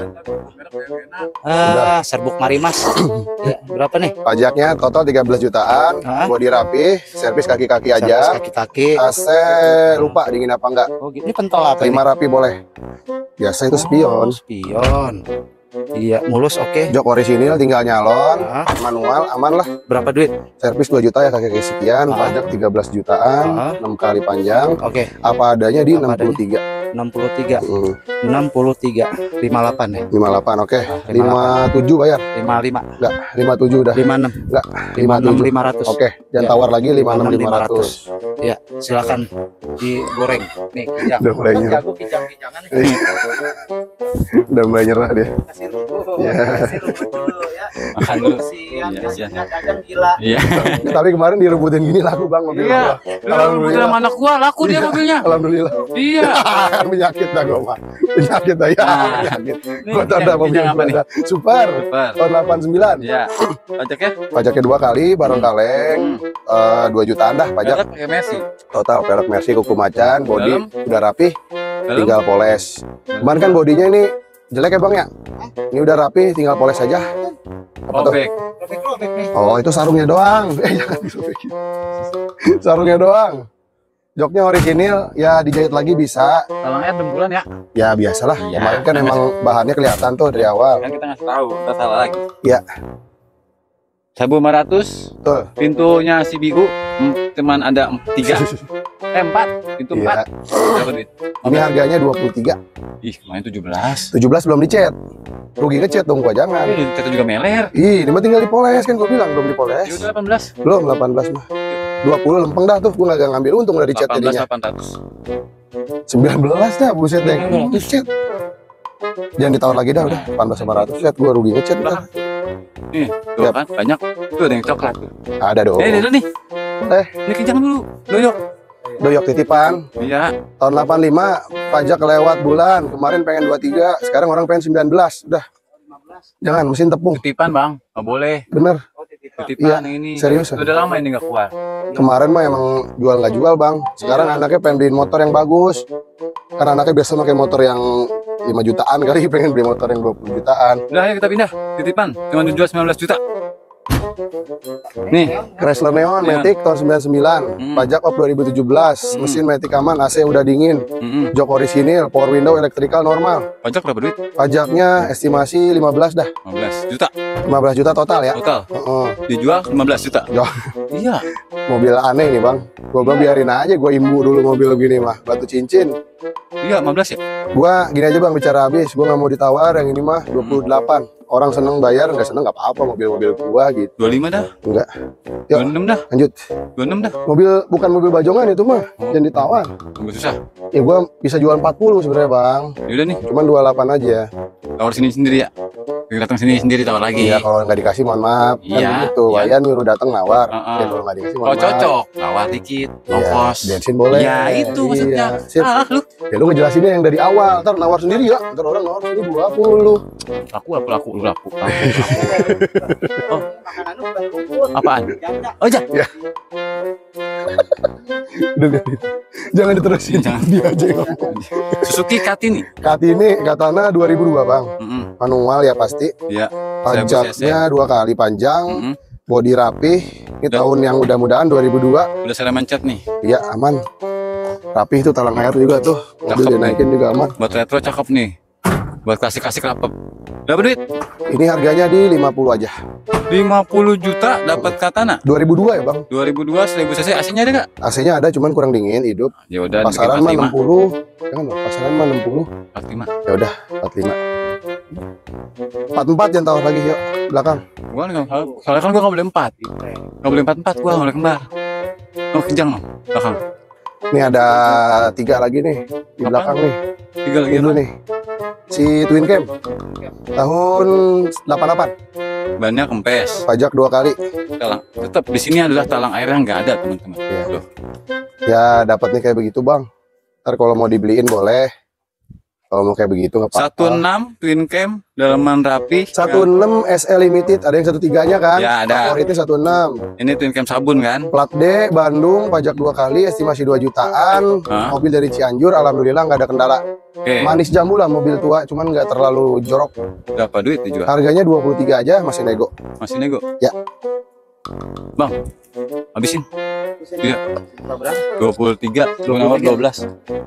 Ah, serbuk Marimas. Ya, berapa nih? Pajaknya total tiga belas jutaan. Hah? Bodi rapi, servis kaki-kaki Servis aja. kaki-kaki. A C lupa dingin apa enggak. Oh, ini pentol apa ini? Terima rapi boleh. Biasa itu spion. Oh, spion. Iya, mulus oke. Jok orisinil tinggal nyalon, Ah, manual aman lah. berapa duit? Servis dua juta ya kaki-kaki sekian, Ah. pajak tiga belas jutaan, Ah. enam kali panjang. Oke, Apa adanya di Apa enam puluh tiga. enam puluh tiga. Hmm, enam puluh tiga. lima puluh delapan ya? lima puluh delapan oke. lima lima puluh tujuh bayar. lima puluh lima. Enggak, lima puluh tujuh udah. lima puluh enam. Enggak, lima lima puluh puluh enam tujuh. lima ratus. Oke, jangan Ya. tawar lagi lima puluh enam lima lima ratus. Ya, silakan digoreng. Nih, kijang. Udah mulai nyerah. Jago kijang-kijangan nih. Iya. Udah mulai nyerah dia. Kasih rumput. Ya. Kasih rumput dulu ya. Makan dulu. Siap, Iya, kasih iya. dagang gila. Iya. Tapi kemarin direbutin gini laku Bang mobil Iya. gua. Lu Alhamdulillah. sama anak gua laku dia Iya. mobilnya. Alhamdulillah. Iya. Kan penyakit dah gua mah. Penyakit dah ya. Nah. Penyakit. Nih, Gua tanda kijang- mobil kijang apa gua nih? ada. Super. Super. Tahun delapan puluh sembilan. Iya. Pajaknya? Pajaknya dua kali, barang kaleng, eh, dua jutaan dah pajak. Pajak pakai Messi. Total pelek Mercy, kuku macan, body Dalam? udah rapi, Dalam? tinggal poles. Kemarin kan bodinya ini jelek ya Bang ya? Ini udah rapi, tinggal poles aja. Apa tuh? Obek. Robek-robek nih. Oh itu sarungnya doang. Eh jangan disobekin. Sarungnya doang. Joknya orisinil, ya dijahit lagi bisa. Talang air enam bulan ya. Ya biasalah. Iya. Kemarin kan emang bahannya kelihatan tuh dari awal. Kan kita ngasih tahu, kita salah lagi. Iya. seribu lima ratus, Betul. pintunya si Bigu hmm, cuman ada tiga, eh empat, pintu Iya. empat. Berapa duit? Ini harganya dua puluh tiga. Ih, main tujuh belas. tujuh belas belum dicet. Rugi ngecet dong gua jangan. Ini kita juga meler. Ih, ini mah tinggal dipoles kan gua bilang belum dipoles. Ya udah delapan belas. Belum delapan belas mah. dua puluh lempeng dah tuh, gua nggak ngambil untung dari cat delapan belas jadinya. delapan ratus. sembilan belas dah buset deh. sembilan ratus. Cet. Jangan ditawar lagi dah udah delapan belas delapan ratus set gua rugi ngecet dah. Nih, tuh Yap. kan banyak. Tuh ada yang coklat tuh. Ada dong. Eh, ini nih. Eh, Ini kijang dulu. Doyok. doyok titipan Iya. tahun delapan puluh lima pajak lewat bulan. Kemarin pengen dua puluh tiga, sekarang orang pengen sembilan belas. Udah. Jangan mesin tepung. Titipan, Bang. Nggak boleh. Bener. Titipan Iya, yang ini. serius. Udah lama ini nggak keluar. Kemarin mah emang jual nggak jual bang. Sekarang anaknya pengen beliin motor yang bagus. Karena anaknya biasa pakai motor yang lima jutaan kali, pengen beli motor yang dua puluh jutaan. Udah, ayo kita pindah. Titipan. Cuma dijual sembilan belas juta. Nih, Chrysler Neon Iya. Matic tahun sembilan puluh sembilan, Hmm. pajak op dua ribu tujuh belas, Hmm. mesin Matic aman, A C udah dingin, mm-mm. jok orisinil, power window, electrical normal. Pajak berapa duit? Pajaknya estimasi lima belas dah, lima belas juta lima belas juta total ya. total. Heeh. Dijual lima belas juta. Jok. Iya. Mobil aneh nih bang. Gua bilang biarin aja, gua imbu dulu mobil begini mah, batu cincin. Iya, lima belas ya? Gua gini aja bang bicara habis, gua nggak mau ditawar yang ini mah dua puluh delapan. Orang seneng bayar, nggak seneng nggak apa-apa mobil-mobil gua gitu. dua puluh lima dah. Enggak. dua puluh enam dah. Lanjut. dua puluh enam dah. Mobil bukan mobil bajongan itu mah, jangan ditawar. Tunggu susah. Ya gua bisa jual empat puluh sebenarnya bang, Yaudah nih, cuman dua puluh delapan aja. tawar sini sendiri ya. Kita datang sini sendiri tawar lagi. Iya kalau nggak dikasih mohon maaf. Kan Iya, begitu. iya. Wayan nyuruh datang nawar. Heeh. Ya kalau nggak dikasih mohon Kalau maaf. cocok, tawar dikit, Iya, ongkos. bensin boleh. Ya itu maksudnya. Iya, sip. Ah, lu. Ya lu ngejelasinnya yang dari awal, ntar nawar sendiri ya. Ntar orang nawar sendiri dua puluh. Laku, laku, laku, lu laku. laku, laku. Oh, Makanan lu bukan rumput. apaan? Janda. Oh, ja. Udah biarin. Jangan diterusin. Jangan. Dia aja yang ngomong. Suzuki Katini. Katini Katana dua ribu dua bang. Mm-mm. Manual ya pasti. Iya. Pajaknya dua kali panjang. Mm-mm. Bodi rapih. Ini Dan- tahun yang mudah-mudahan dua ribu dua. Udah seleman cat nih. Iya aman. Rapih itu talang air juga tuh. Mobil Cakep dinaikin juga aman. Buat retro cakep nih. Buat kasih-kasih kelapa. Berapa duit? Ini harganya di lima puluh aja. lima puluh juta dapat Katana. dua ribu dua ya bang. dua ribu dua seribu cc A C-nya ada enggak? A C-nya ada cuman kurang dingin hidup. Ya udah, Pasaran mah enam empat puluh. Jangan Bang, pasaran mah enam puluh. lima. Ya udah empat puluh lima. empat puluh empat jangan tawar lagi yuk belakang. Gua enggak soalnya kan gua enggak boleh empat. Enggak boleh empat empat, gua enggak boleh kembar. Oh, kijang loh, belakang. Ini ada tiga lagi nih di Apaan? belakang nih. Tiga lagi Ini dulu apa? nih. Si Twin Cam tahun delapan puluh delapan. Bannya kempes. Pajak dua kali. Talang. Tetap di sini adalah talang air yang enggak ada, teman-teman. Iya. Tuh. Ya dapat nih kayak begitu bang. Ntar kalau mau dibeliin boleh. Kalau mau kayak begitu nggak apa-apa. satu enam twin cam, dalaman rapi. satu enam S L Limited, ada yang satu tiganya kan? Ya, ada. Favoritnya satu enam. Ini twin cam sabun kan? Plat D, Bandung, pajak dua kali, estimasi dua jutaan. Hah? Mobil dari Cianjur, alhamdulillah nggak ada kendala. Oke. Manis jambu lah, mobil tua, cuman nggak terlalu jorok. Berapa duit dijual? Harganya dua puluh tiga aja, masih nego. Masih nego? Ya. Bang, habisin. Iya. dua puluh tiga, lu nawar dua belas.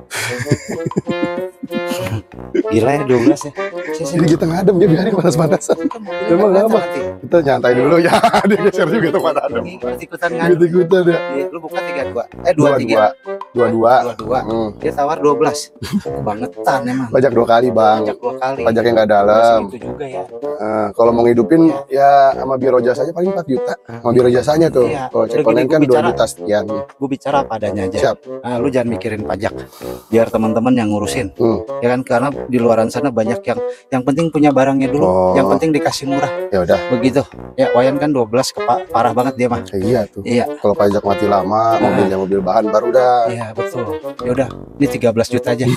Gila ya dua belas ya. Jadi kita ngadem ya, biarin panas-panasan. Emang nggak apa? Kita nyantai dulu ya. Dia geser juga tempat adem. Ikutan ngadem. Ikut-ikutan ya. Iya, lu buka tiga dua. Eh dua tiga. Dua dua. Dua dua. Hmm. Dia tawar dua belas. Kebangetan emang. Pajak dua kali bang. Pajak dua kali. Pajak yang nggak dalam. Itu juga ya. Nah, kalau mau ngidupin ya sama biro jasanya paling empat juta. Sama biro jasanya tuh. Iya. Kalau cek Udah gini, online gua kan dua bicara. juta sekian. Gue bicara apa adanya aja. Siap. Nah, lu jangan mikirin pajak. Biar teman-teman yang ngurusin. Hmm. Ya kan, karena di luaran sana banyak yang yang penting punya barangnya dulu. Oh. Yang penting dikasih murah. Ya udah. Begitu. Ya Wayan kan dua belas kepa- parah banget dia mah. Iya tuh. Iya. Kalau pajak mati lama, Nah. mobilnya mobil bahan baru dah. Iya, betul. Ya udah, ini tiga belas juta aja.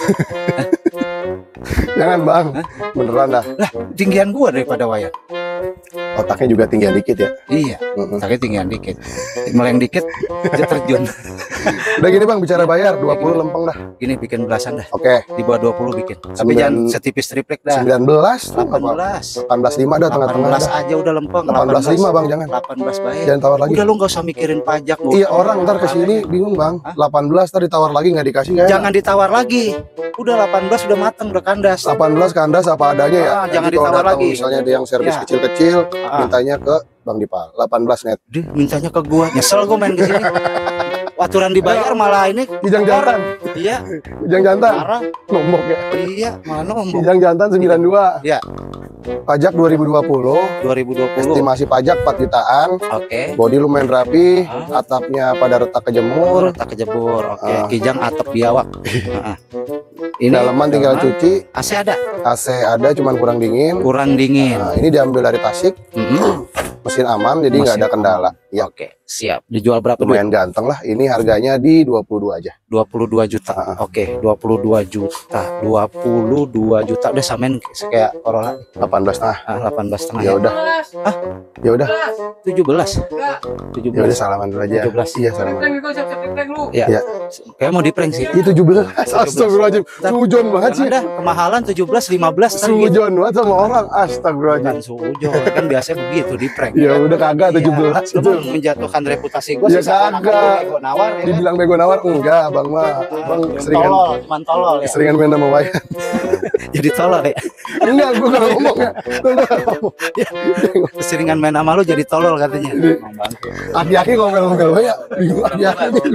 Jangan bang, beneran dah. Lah, tinggian gua daripada Wayan. Otaknya juga tinggi dikit ya. Iya, Mm-mm. tapi tinggian dikit. Meleng dikit, dia terjun. Udah gini bang, bicara bayar dua puluh lempeng dah. Gini bikin belasan dah. Oke. Di bawah dua puluh bikin. Tapi Sembilan- jangan setipis triplek dah. sembilan belas tuh delapan apa? belas. delapan belas lima dah delapan tengah-tengah belas dah. aja udah lempeng. delapan belas lima bang, jangan. delapan belas baik. Jangan tawar lagi. Udah lu nggak usah mikirin pajak lu. Iya orang ntar kesini bingung bang. Hah? delapan belas ntar ditawar lagi nggak dikasih nggak? Jangan ditawar lagi. Udah delapan belas udah mateng, udah kandas. delapan belas kandas apa adanya ya. Ah, Nanti jangan kalau ditawar datang lagi. Misalnya ada yang servis Ya. kecil-kecil, Ah. mintanya ke Bang Dipal. delapan belas net. Dia mintanya ke gua. Nyesel gua main ke sini. Aturan dibayar malah ini. Kijang jantan, Iya, kijang jantan, parah. nombok ya. Iya, mana ngomong. Kijang jantan sembilan puluh dua. Iya. Pajak dua ribu dua puluh. dua ribu dua puluh. Estimasi pajak empat jutaan. Oke. Bodi lumayan rapi, Ah. atapnya pada retak kejemur. Tak kejebur. Oke, Ah. kijang atap biawak. Heeh. Ini Dalaman tinggal dalaman. cuci, A C ada, A C ada cuman kurang dingin. kurang dingin. Nah, ini diambil dari Tasik, Mm-mm. mesin aman jadi nggak Mesin ada kendala. Ya, Oke, siap. Dijual berapa duit? lumayan ganteng lah. Ini harganya di dua puluh dua aja. dua puluh dua juta. Ah. Oke, dua puluh dua juta. dua puluh dua juta udah samain kayak Corolla. delapan belas setengah. Ah, delapan belas setengah Ya ya. udah. Ah? Ya udah. tujuh belas. tujuh Ya udah belas. salaman dulu aja. tujuh belas. Iya, salaman. Ya. Ya. Kayak mau di prank sih. Ini tujuh belas. Astagfirullahaladzim. Sujon banget sih. Ada kemahalan tujuh belas, lima belas ntar gitu. Sujon banget sama orang. Astagfirullahaladzim. Bukan sujon, kan biasanya begitu di prank. Ya udah kagak Iya. tujuh belas Lu itu. mau menjatuhkan reputasi gue Ya sih seakan-akan kagak. gua bego nawar ya kan? Dibilang bego nawar enggak, Bang mah. Bang Cuman seringan tolol, cuman tolol ya. seringan main sama Wayan. Jadi tolol ya. Enggak, gua enggak ngomong ya. Gua nggak ngomong. Keseringan main sama lu jadi tolol katanya. Jadi- Emang bangke. Aki-aki ngomel-ngomel Wayan. Bingung aki-aki nih.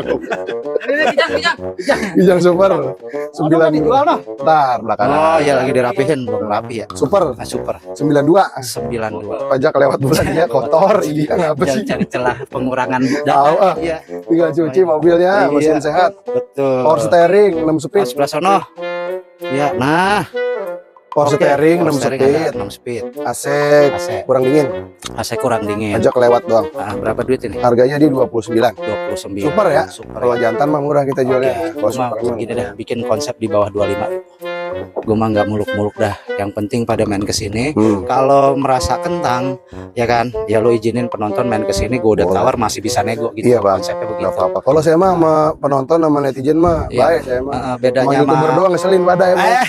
Kijang super sembilan dijual noh. Ntar belakangan. Oh ya lagi dirapihin, belum rapi ya. Super Ah, super sembilan dua. sembilan dua. Pajak lewat bulan ya kotor. Iya ngapa Jangan sih? cari celah pengurangan Tahu, data. ah. Iya, Tinggal cuci mobilnya, Iya. mesin sehat, betul. power steering enam Ah, speed, sebelah sono. Ya, nah. power Oke, steering power enam steering speed, ada enam speed. A C A C, kurang dingin, A C kurang dingin. pajak lewat doang. Ah, berapa duit ini? Harganya di dua puluh sembilan. dua puluh sembilan. Super ya? Super. Kalau ya. jantan mah murah kita jualnya. Oke, Kalau gua mah super mah. gini dah, bikin konsep di bawah dua puluh lima. Gue mah nggak muluk-muluk dah. Yang penting pada main ke sini. Hmm. Kalau merasa kentang, ya kan, ya lo izinin penonton main ke sini. Gue udah Boleh. tawar masih bisa nego gitu. Iya, Bang. Konsepnya Nggak begitu. apa-apa. Kalau saya mah sama penonton sama netizen mah Iya. baik saya mah. Uh, Sama bedanya youtuber sama doang ngeselin pada emang. eh,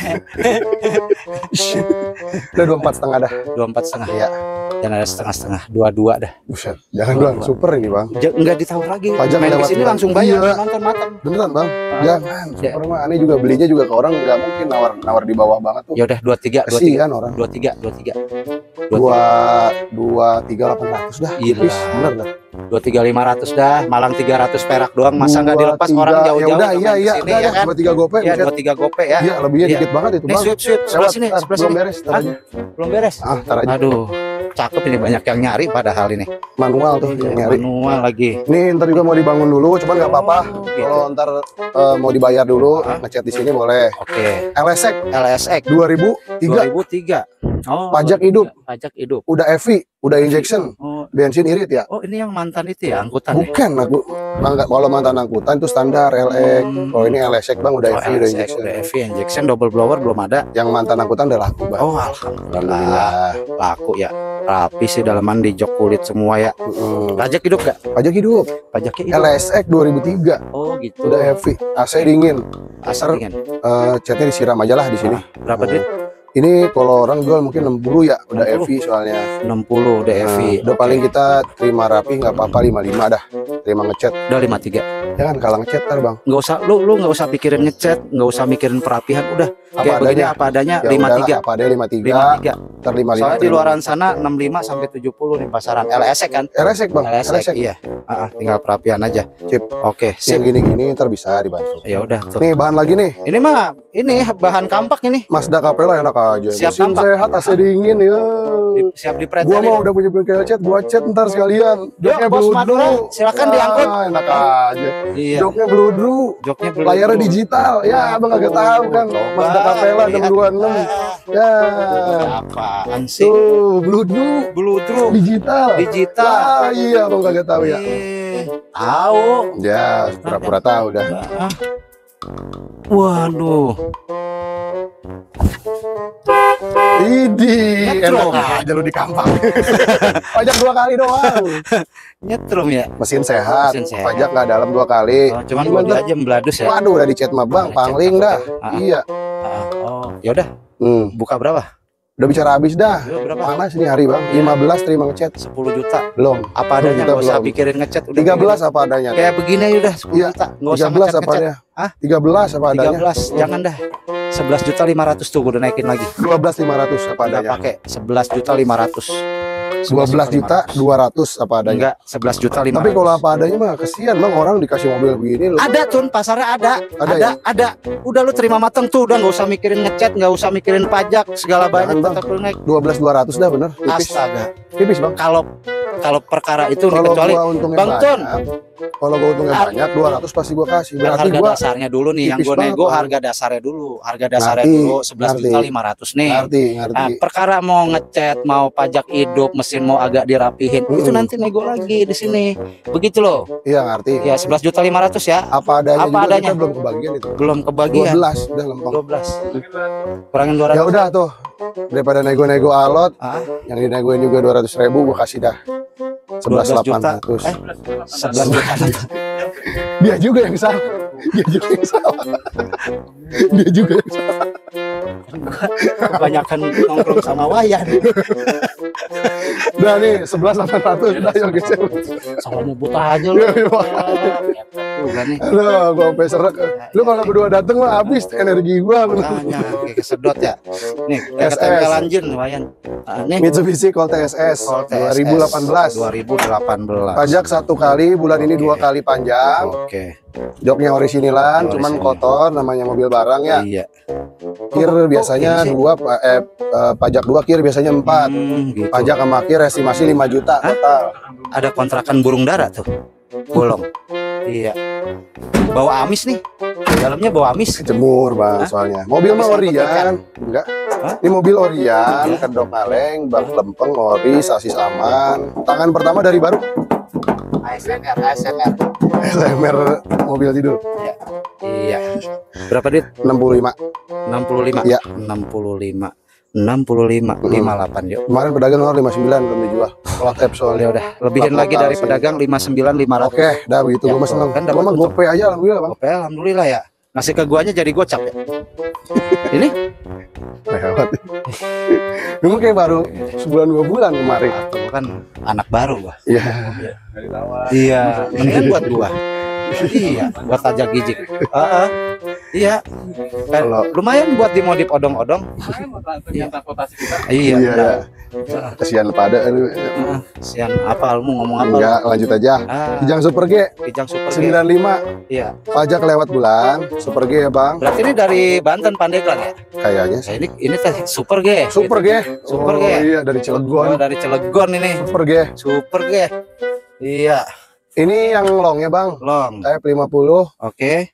Udah dua empat setengah dah. dua empat setengah. Iya. Dan ada setengah-setengah, dua dua dah. Buset. Jangan doang super ini bang. J- Nggak ditawar lagi. Pajak main ke lewat sini bulan. langsung bayar. Iya. Nonton matang. Beneran bang. Jangan. Ya. Super mah aneh juga belinya juga ke orang nggak mungkin nawar nawar di bawah banget tuh. Ya udah dua tiga, dua Kasihan tiga, orang. dua tiga, dua tiga, Dua dua tiga delapan ratus dah. Gila. Tipis. Bener dah. dua tiga lima ratus dah. Malang tiga ratus perak doang. Masa nggak Dua, dilepas tiga. orang Ya jauh-jauh. udah main iya ke iya. sini, Udah ya dah. kan? Dua tiga gope. Ya buset. dua tiga gope ya. Iya lebihnya Iya. dikit banget itu Nih bang. sweep sweep sebelah Lewat. sini, Ah, sebelah belum sini. beres. Tar Ah, aja. belum beres. Ah, tar aja. Aduh, cakep ini banyak yang nyari padahal ini. Manual tuh yang nyari. Manual lagi. Ini ntar juga mau dibangun dulu, cuman nggak apa-apa. Oh, gitu. Kalau ntar eh, mau dibayar dulu, Hah? ngechat di sini boleh. Oke. L S X L S X dua ribu dua tiga. ribu tiga. Oh, Pajak hidup. Pajak hidup. Udah E V, udah injection, Oh, bensin irit ya. oh ini yang mantan itu ya, angkutan ya? Bukan, aku enggak, kalau mantan angkutan itu standar L X. Hmm. Kalau ini L S X bang, udah E V, Oh, udah L S X, injection. udah E V, injection, double blower belum ada. Yang mantan angkutan udah laku bang. Oh, alhamdulillah. Alhamdulillah. Laku ya. Rapi sih, dalaman di jok kulit semua ya. Mm-mm. Pajak hidup gak? Pajak hidup, Pajaknya hidup. L S X dua ribu tiga, Oh gitu. udah E V, A C dingin. Asal dingin. Eh, catnya disiram aja lah di sini. Berapa duit? Ini kalau orang jual mungkin enam puluh ya, udah E enam V soalnya. enam puluh udah E V. Nah, udah paling kita terima rapi nggak apa-apa lima puluh lima dah. Terima ngecat. Udah lima puluh tiga. Jangan kalah ngecat ntar bang. Nggak usah lu lu nggak usah pikirin ngecat, nggak usah mikirin perapihan, udah Apa kayak begini adanya. apa adanya Ya lima puluh tiga. udahlah, apa ada lima puluh tiga, lima puluh tiga. ntar lima puluh lima. Soalnya di luaran sana enam puluh lima sampai tujuh puluh nih pasaran L S X kan. L S X bang, L S X, iya. Ah, ah, tinggal perapian aja. Sip. Oke, Yang sip. gini-gini ntar bisa dibantu. Ya udah tuh. Nih bahan lagi nih, Ini mah ini bahan kampak ini. Mazda Capella enak aja. Siap Mesin tampak. sehat, A C dingin ya. Di, siap Gua dipretelin. mau udah punya bengkel cat, gua cat ntar sekalian. Joknya Bos bludru. Madura, silakan diangkut. Ah, enak aja. Iya. Joknya bludru. Joknya belum. Layarnya digital. Ya, abang agak tahu kan. Coba, Mazda Capella lihat. enam dua enam. Ya. Apaan sih? Tuh, bludru. Bluetooth Digital. digital. Ah, iya, abang kagak tahu ya. Eh, tahu. Ya, pura-pura tahu dah. Ah. Waduh. Idi, Nyetrum. enak aja lu di kampung. Pajak dua kali doang. Nyetrum ya. Mesin sehat, Mesin sehat. pajak nggak dalam dua kali. Oh, cuman Gimana? bodi aja meladus ya. Waduh, udah dicat mah bang, Udah pangling dicat. dah. Ah. Iya. Ah, oh, yaudah. Hmm. Buka berapa? Udah bicara habis dah. Ya, berapa? Panas nih hari bang. lima belas terima ngecat. sepuluh juta. Belum. Apa adanya, Kita nggak usah belum. pikirin ngecat. Udah tiga belas begini. apa adanya? Kayak begini aja udah sepuluh Iya. juta. Nggak usah tiga belas apa ngecat-ngecat. adanya? Hah? tiga belas apa tiga adanya? belas. Jangan dah. sebelas juta lima ratus tuh gue udah naikin lagi. dua belas lima ratus apa Enggak adanya? pakai sebelas juta lima ratus. dua belas juta dua ratus apa adanya? Enggak, sebelas juta lima ratus. Tapi kalau apa adanya mah kesian bang, orang dikasih mobil begini lu. ada Tun, pasarnya ada. Ada Ada, ada. Udah lu terima mateng tuh, udah nggak usah mikirin ngecat, nggak usah mikirin pajak, segala banyak Bang. tetap lu naik. dua belas dua ratus dah bener. Tipis. Astaga. Tipis bang. Kalau kalau perkara itu nih, Kalau kecuali gua untungnya Bang Tun, banyak, kalau gua untungnya Har- banyak dua ratus pasti gua kasih. kan Berarti harga gua dasarnya dulu nih yang tipis gue banget, nego, Bang. harga dasarnya dulu. Harga dasarnya Ngerti, dulu sebelas juta lima ratus nih. ngerti, ngerti. Nah, perkara mau ngecat, mau pajak hidup, mesin mau agak dirapihin, itu Hmm. nanti nego lagi di sini. Begitu loh. Iya ngerti. Ya sebelas juta lima ratus ya. Apa adanya Apa juga adanya. kita belum kebagian itu. Belum dua kebagian. belas udah lempeng. dua belas. Kurangin dua Ya ratus. udah tuh. Daripada nego-nego alot, Ah, yang dinegoin juga dua ratus ribu gua kasih dah. sebelas dua belas juta. delapan ratus. Eh, sebelas juta. Dia juga yang salah. Dia juga yang salah. Dia juga yang salah. Kebanyakan nongkrong sama Wayan. Udah nih sebelas delapan ratus udah yuk geser. Sama nyebut aja lu. Iya, iya. Udah nih. Aduh, gua sampai serak. Lu kalau berdua dateng mah habis energi gua. Makanya kayak kesedot ya. Nih, kayak S S. ketempelan jin Wayan. Ah, nih. Mitsubishi Colt T S S Colt T S S dua ribu delapan belas. dua ribu delapan belas. Pajak satu kali, bulan ini dua kali panjang. Oke. Joknya originalan, cuman Orisinil. kotor, namanya mobil barang ya. Iya. Kir biasanya ini sih. dua, pa- eh, eh, pajak dua, kir biasanya empat. Hmm, gitu. Pajak sama kir estimasi lima juta Hah? total. Ada kontrakan burung dara tuh. Bolong. Iya. Bawa amis nih. Dalamnya bawa amis. Jemur bang, Hah? soalnya. Mobil mah Habis angkut Orion, enggak? Hah? Ini mobil Orion, Iya. kedok kaleng, bak lempeng, ori, sasis aman. Tangan pertama dari baru, A S M R, A S M R. L M R mobil tidur, Iya. Berapa dit? enam puluh lima. enam puluh lima. Iya. enam puluh lima. enam puluh lima. Hmm. lima puluh delapan yuk. Kemarin pedagang nol lima puluh sembilan belum dijual. Plat app Ya soalnya. udah, lebihin Plat lagi lokal dari sih. pedagang lima puluh sembilan lima ratus. Oke, dah begitu Ya, gua mah seneng. kan Gua dapat mah untung. gope aja alhamdulillah bang. Oke, alhamdulillah ya. Ngasih ke guanya jadi gocap ya. Ini Lewat. Ini kayak baru sebulan dua bulan kemarin. atau kan anak baru gua. Iya. Iya, mendingan buat gua. Iya, buat aja gijik. Heeh. Iya. Kan, Kalau- lumayan buat dimodif odong-odong. Iya. Transportasi kita. Iya. Iya. benar. Kasihan pada lu. Heeh. Sian apa lu ngomong apa? lu? Enggak, lanjut aja. Ah, Kijang Super G Kijang Super G. sembilan puluh lima. Iya. Pajak lewat bulan, Super G ya bang. Berarti ini dari Banten Pandeglang ya? Kayaknya Nah, sih. ini ini teh Super G. Super G. Super Oh, G. Iya dari Oh, Cilegon. dari Cilegon ini. Super G. Super G. Iya, Ini yang longnya bang. long. Type lima puluh. Oke.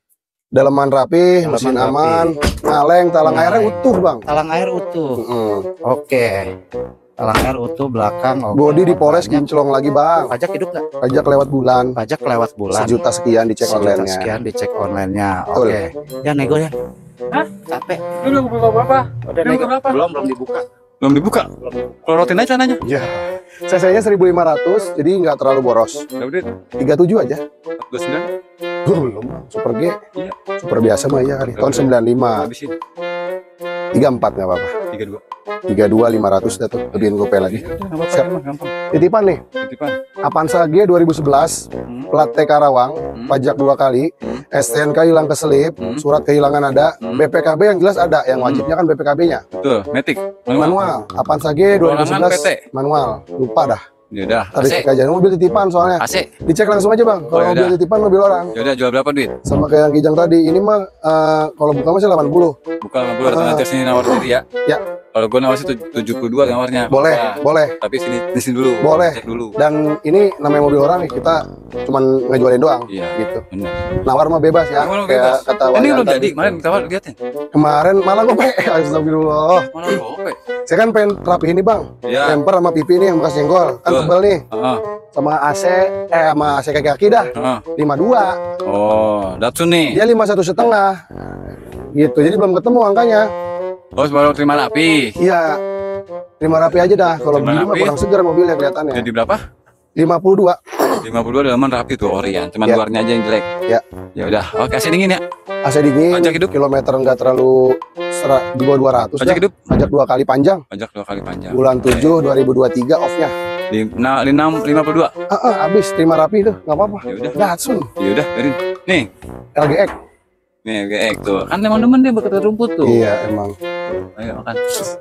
Dalaman rapi, Dalaman mesin rapi. aman, ngaleng, talang Ngaleng. airnya utuh bang. Talang air utuh. Mm. Oke. Talang air utuh belakang. oke. Bodi dipoles Banyak. kinclong lagi bang. Pajak hidup nggak? Pajak lewat bulan. Pajak lewat bulan. Sejuta sekian dicek Sejuta online-nya. sekian dicek online-nya. Betul. Oke. Ya nego ya. Hah? Capek. Lu udah buka berapa? Udah Lu nego. berapa? Belum belum dibuka. Belum dibuka. Pelorotin aja celananya. Ya. C C-nya seribu lima ratus, jadi nggak terlalu boros. Udah duit. tiga puluh tujuh aja. empat puluh sembilan. Oh, belum bang. Super G. Iya. Super biasa mah iya kali. Tahun sembilan puluh lima. Habisin. tiga puluh empat nggak apa-apa. tiga puluh dua. tiga puluh dua lima ratus dah tuh. Lebihin gopay lagi. Udah enggak apa-apa, Siap. emang gampang. Titipan nih. Titipan. Avanza G dua ribu sebelas. Hmm. Plat T Karawang. Hmm. Pajak dua kali. S T N K hilang keselip. Hmm. Surat kehilangan ada. Hmm. B P K B yang jelas ada. Yang Hmm. wajibnya kan B P K B-nya. Betul, Matic. Manual. Avanza G dua ribu sebelas. Perorangan P T. Manual. Lupa dah. Ya udah, Tadi A C. cek aja. Mobil titipan soalnya. A C. Dicek langsung aja bang. Kalau Oh, mobil yaudah. titipan mobil orang. Ya udah, jual berapa duit? Sama kayak yang Kijang tadi. Ini mah eh, kalau buka masih delapan puluh. Bukan lima puluh, datang Ah. aja sini nawar sendiri ya. Ya. Kalau gue nawar sih tujuh puluh dua nawarnya. Boleh, Nah, boleh. tapi sini di sini dulu. Boleh. Cek dulu. Dan ini namanya mobil orang nih, kita cuman ngejualin doang. Iya. Gitu. Benar. Nawar mah bebas ya. Nawar mah Kayak bebas. kata Ini Wayan belum tadi. jadi, kemarin kita liatin. Kemarin malah gue astagfirullah. Mana gope? Saya kan pengen rapihin nih bang. Iya. Temper sama pipi nih yang bekas jenggol. Kan Betul. tebel nih. Heeh. Sama A C, eh sama A C kaki-kaki dah. Heeh. lima puluh dua. Oh, Datsun nih. Dia lima puluh satu setengah. Gitu. Jadi belum ketemu angkanya. Oh, baru terima rapi. Iya. Terima rapi aja dah. Kalau Terima begini mah rapi. kurang segar mobilnya kelihatannya. Jadi berapa? lima puluh dua. lima puluh dua dalaman rapi tuh Orion. Cuman Ya. luarnya aja yang jelek. Ya. Ya udah, oke kasih dingin ya. A C dingin. Pajak hidup. Kilometer nggak terlalu sera, di bawah dua ratus. Pajak dah. hidup. Pajak dua kali panjang. Pajak dua kali panjang. Bulan tujuh dua ribu dua puluh tiga off-nya. Di nah, enam lima puluh dua. Ah, ah, habis terima rapi tuh, nggak apa-apa. Ya udah. Datsun, Ya udah, biarin. Nih, L G X. nih G X tuh. Kan teman-teman dia bekerja rumput tuh. Iya emang. Ayo makan.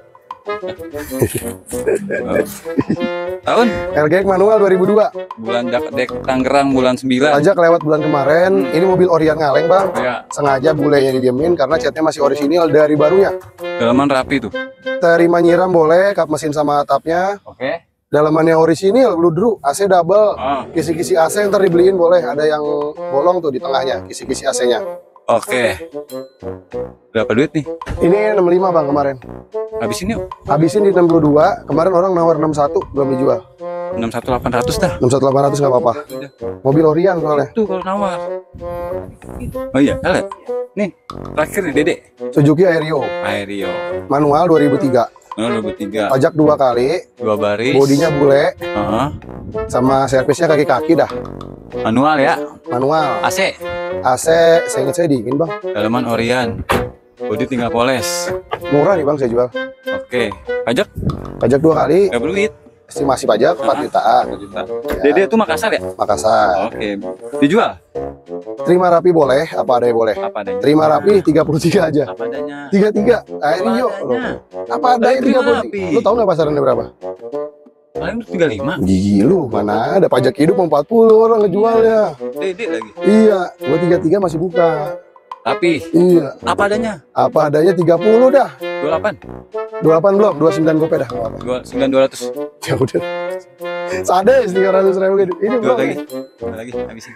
Tahun L G X manual dua ribu dua. bulan Jak- dek Tangerang bulan sembilan. Pajak lewat bulan kemarin. Ini mobil Orion ngaleng bang. Ya, Sengaja bulenya didiemin karena catnya masih orisinil dari barunya. dalaman rapi tuh. Terima nyiram boleh, kap mesin sama atapnya. Oke. Dalamannya orisinil, bludru, A C double. Ah, Kisi-kisi A C ntar dibeliin boleh. Ada yang bolong tuh di tengahnya, kisi-kisi A C-nya. oke. Berapa duit nih? Ini enam puluh lima bang kemarin. Habisin yuk. Habisin di enam puluh dua. Kemarin orang nawar enam puluh satu belum dijual. enam satu delapan ratus dah. enam satu delapan ratus nggak apa-apa. Udah. Mobil Orion soalnya. Tuh kalau nawar. Oh iya, kalian. Nih, terakhir nih Dede. Suzuki Aerio. Aerio. Manual dua ribu tiga. dua ribu tiga. Pajak dua kali. Dua baris. Bodinya bule. Heeh. Sama servisnya kaki-kaki dah. Manual ya. Manual. A C. A C, saya ingat saya dingin bang. Dalaman Orion. Bodi tinggal poles. Murah nih bang saya jual. Oke. Pajak Pajak dua kali. nggak duit. Estimasi pajak empat jutaan. satu juta. Dede tuh Makassar ya? Makassar. Oke. Dijual? Terima rapi boleh, apa adanya boleh. Apa adanya? Terima rapi tiga puluh tiga aja. Apa adanya? tiga puluh tiga. Aerio Apa loh. adanya? Apa adanya Terima tiga puluh tiga. rapi. Lu tahu nggak pasarannya berapa? Paling tiga puluh lima. Gigi lu, mana ada pajak hidup mau empat puluh orang ngejualnya. Dede lagi. Iya, gua tiga puluh tiga masih buka. Tapi Iya, apa adanya? apa adanya tiga puluh dah. dua puluh delapan. dua puluh delapan belum, dua puluh sembilan gope dah. nggak apa-apa. dua puluh sembilan dua ratus. Ya udah. Sades tiga ratus ribu gitu. Ini Dua belum. lagi. Dua lagi habisin.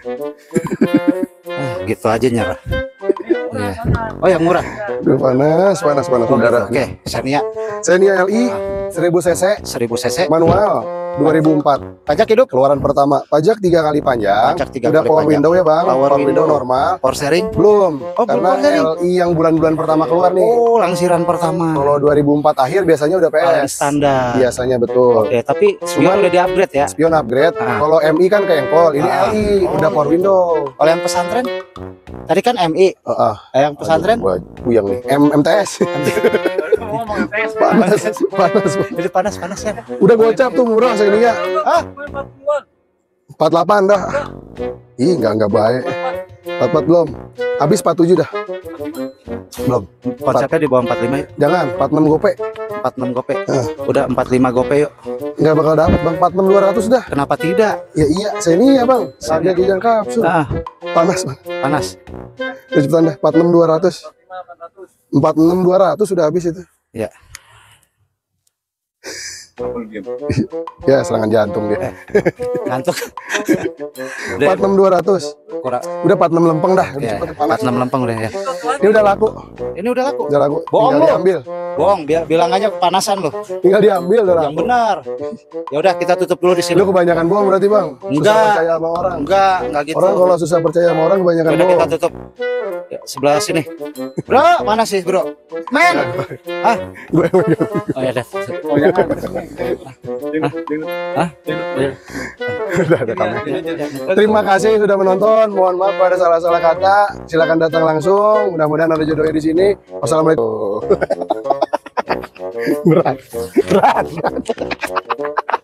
Ah, gitu aja nyerah. Iya. Oh yang murah. Duh, panas, panas, panas udara. Oke, Xenia Xenia L I seribu cc seribu cc. manual dua ribu empat. Pajak hidup. Keluaran pertama, pajak tiga kali panjang. Pajak tiga Udah kali power panjang. window ya bang. Power window. normal. Power sharing. Belum, Oh, belum karena power sharing. L I yang bulan-bulan pertama keluar nih. Oh, langsiran pertama. Kalau dua ribu empat akhir biasanya udah P Paling S. standar. Biasanya betul. Oke, tapi spion Cuman- udah di-upgrade ya. Spion upgrade. Ah. Kalau M I kan ke engkol, ini Ah. L I udah power window. Kalau yang pesantren tadi kan M I, Heeh. eh, yang pesantren Gua buyang nih. M MTS. Ngomong tes. panas, panas. jadi panas-panas ya. Udah gocap tuh murah segininya. Ah, empat puluh delapan dah. Ih, enggak enggak baik. empat puluh empat belum. Habis empat puluh tujuh dah. Belum. konsepnya di bawah empat puluh lima yuk. Jangan, empat puluh enam gope. empat puluh enam gope. Ah. Udah empat puluh lima gope yuk. Enggak bakal dapat Bang, empat puluh enam dua ratus dah. Kenapa tidak? Ya iya, saya ini ya Bang. Harga kijang kapsul. Ah, Panas Bang. panas. Udah cepetan dah, empat puluh enam dua ratus. empat puluh enam dua ratus sudah habis itu. Ya. Ya, serangan jantung dia. Ngantuk. empat puluh enam dua ratus. kurang. Udah empat puluh enam lempeng dah. Udah Ya, cepet empat panas. enam lempeng udah ya. Ini udah laku. Ini udah laku. Udah laku. Bohong Tinggal lu. diambil. Bohong, bi- bilang aja kepanasan lo. Tinggal diambil udah Yang laku. benar. Ya udah kita tutup dulu di sini. Lu kebanyakan bohong berarti, Bang. Susah Enggak. percaya sama orang. Enggak, enggak gitu. Orang kalau susah percaya sama orang kebanyakan Ya udah kita bohong. tutup. Ya, sebelah sini. Bro, mana sih, Bro? Men. Hah? Gue Oh ya udah. Oh, jangan. Hah? udah ada kamera. Terima kasih sudah menonton. Mohon maaf pada salah-salah kata. Silakan datang langsung. Mudah-mudahan ada jodohnya di sini. Wassalamualaikum. berat, berat.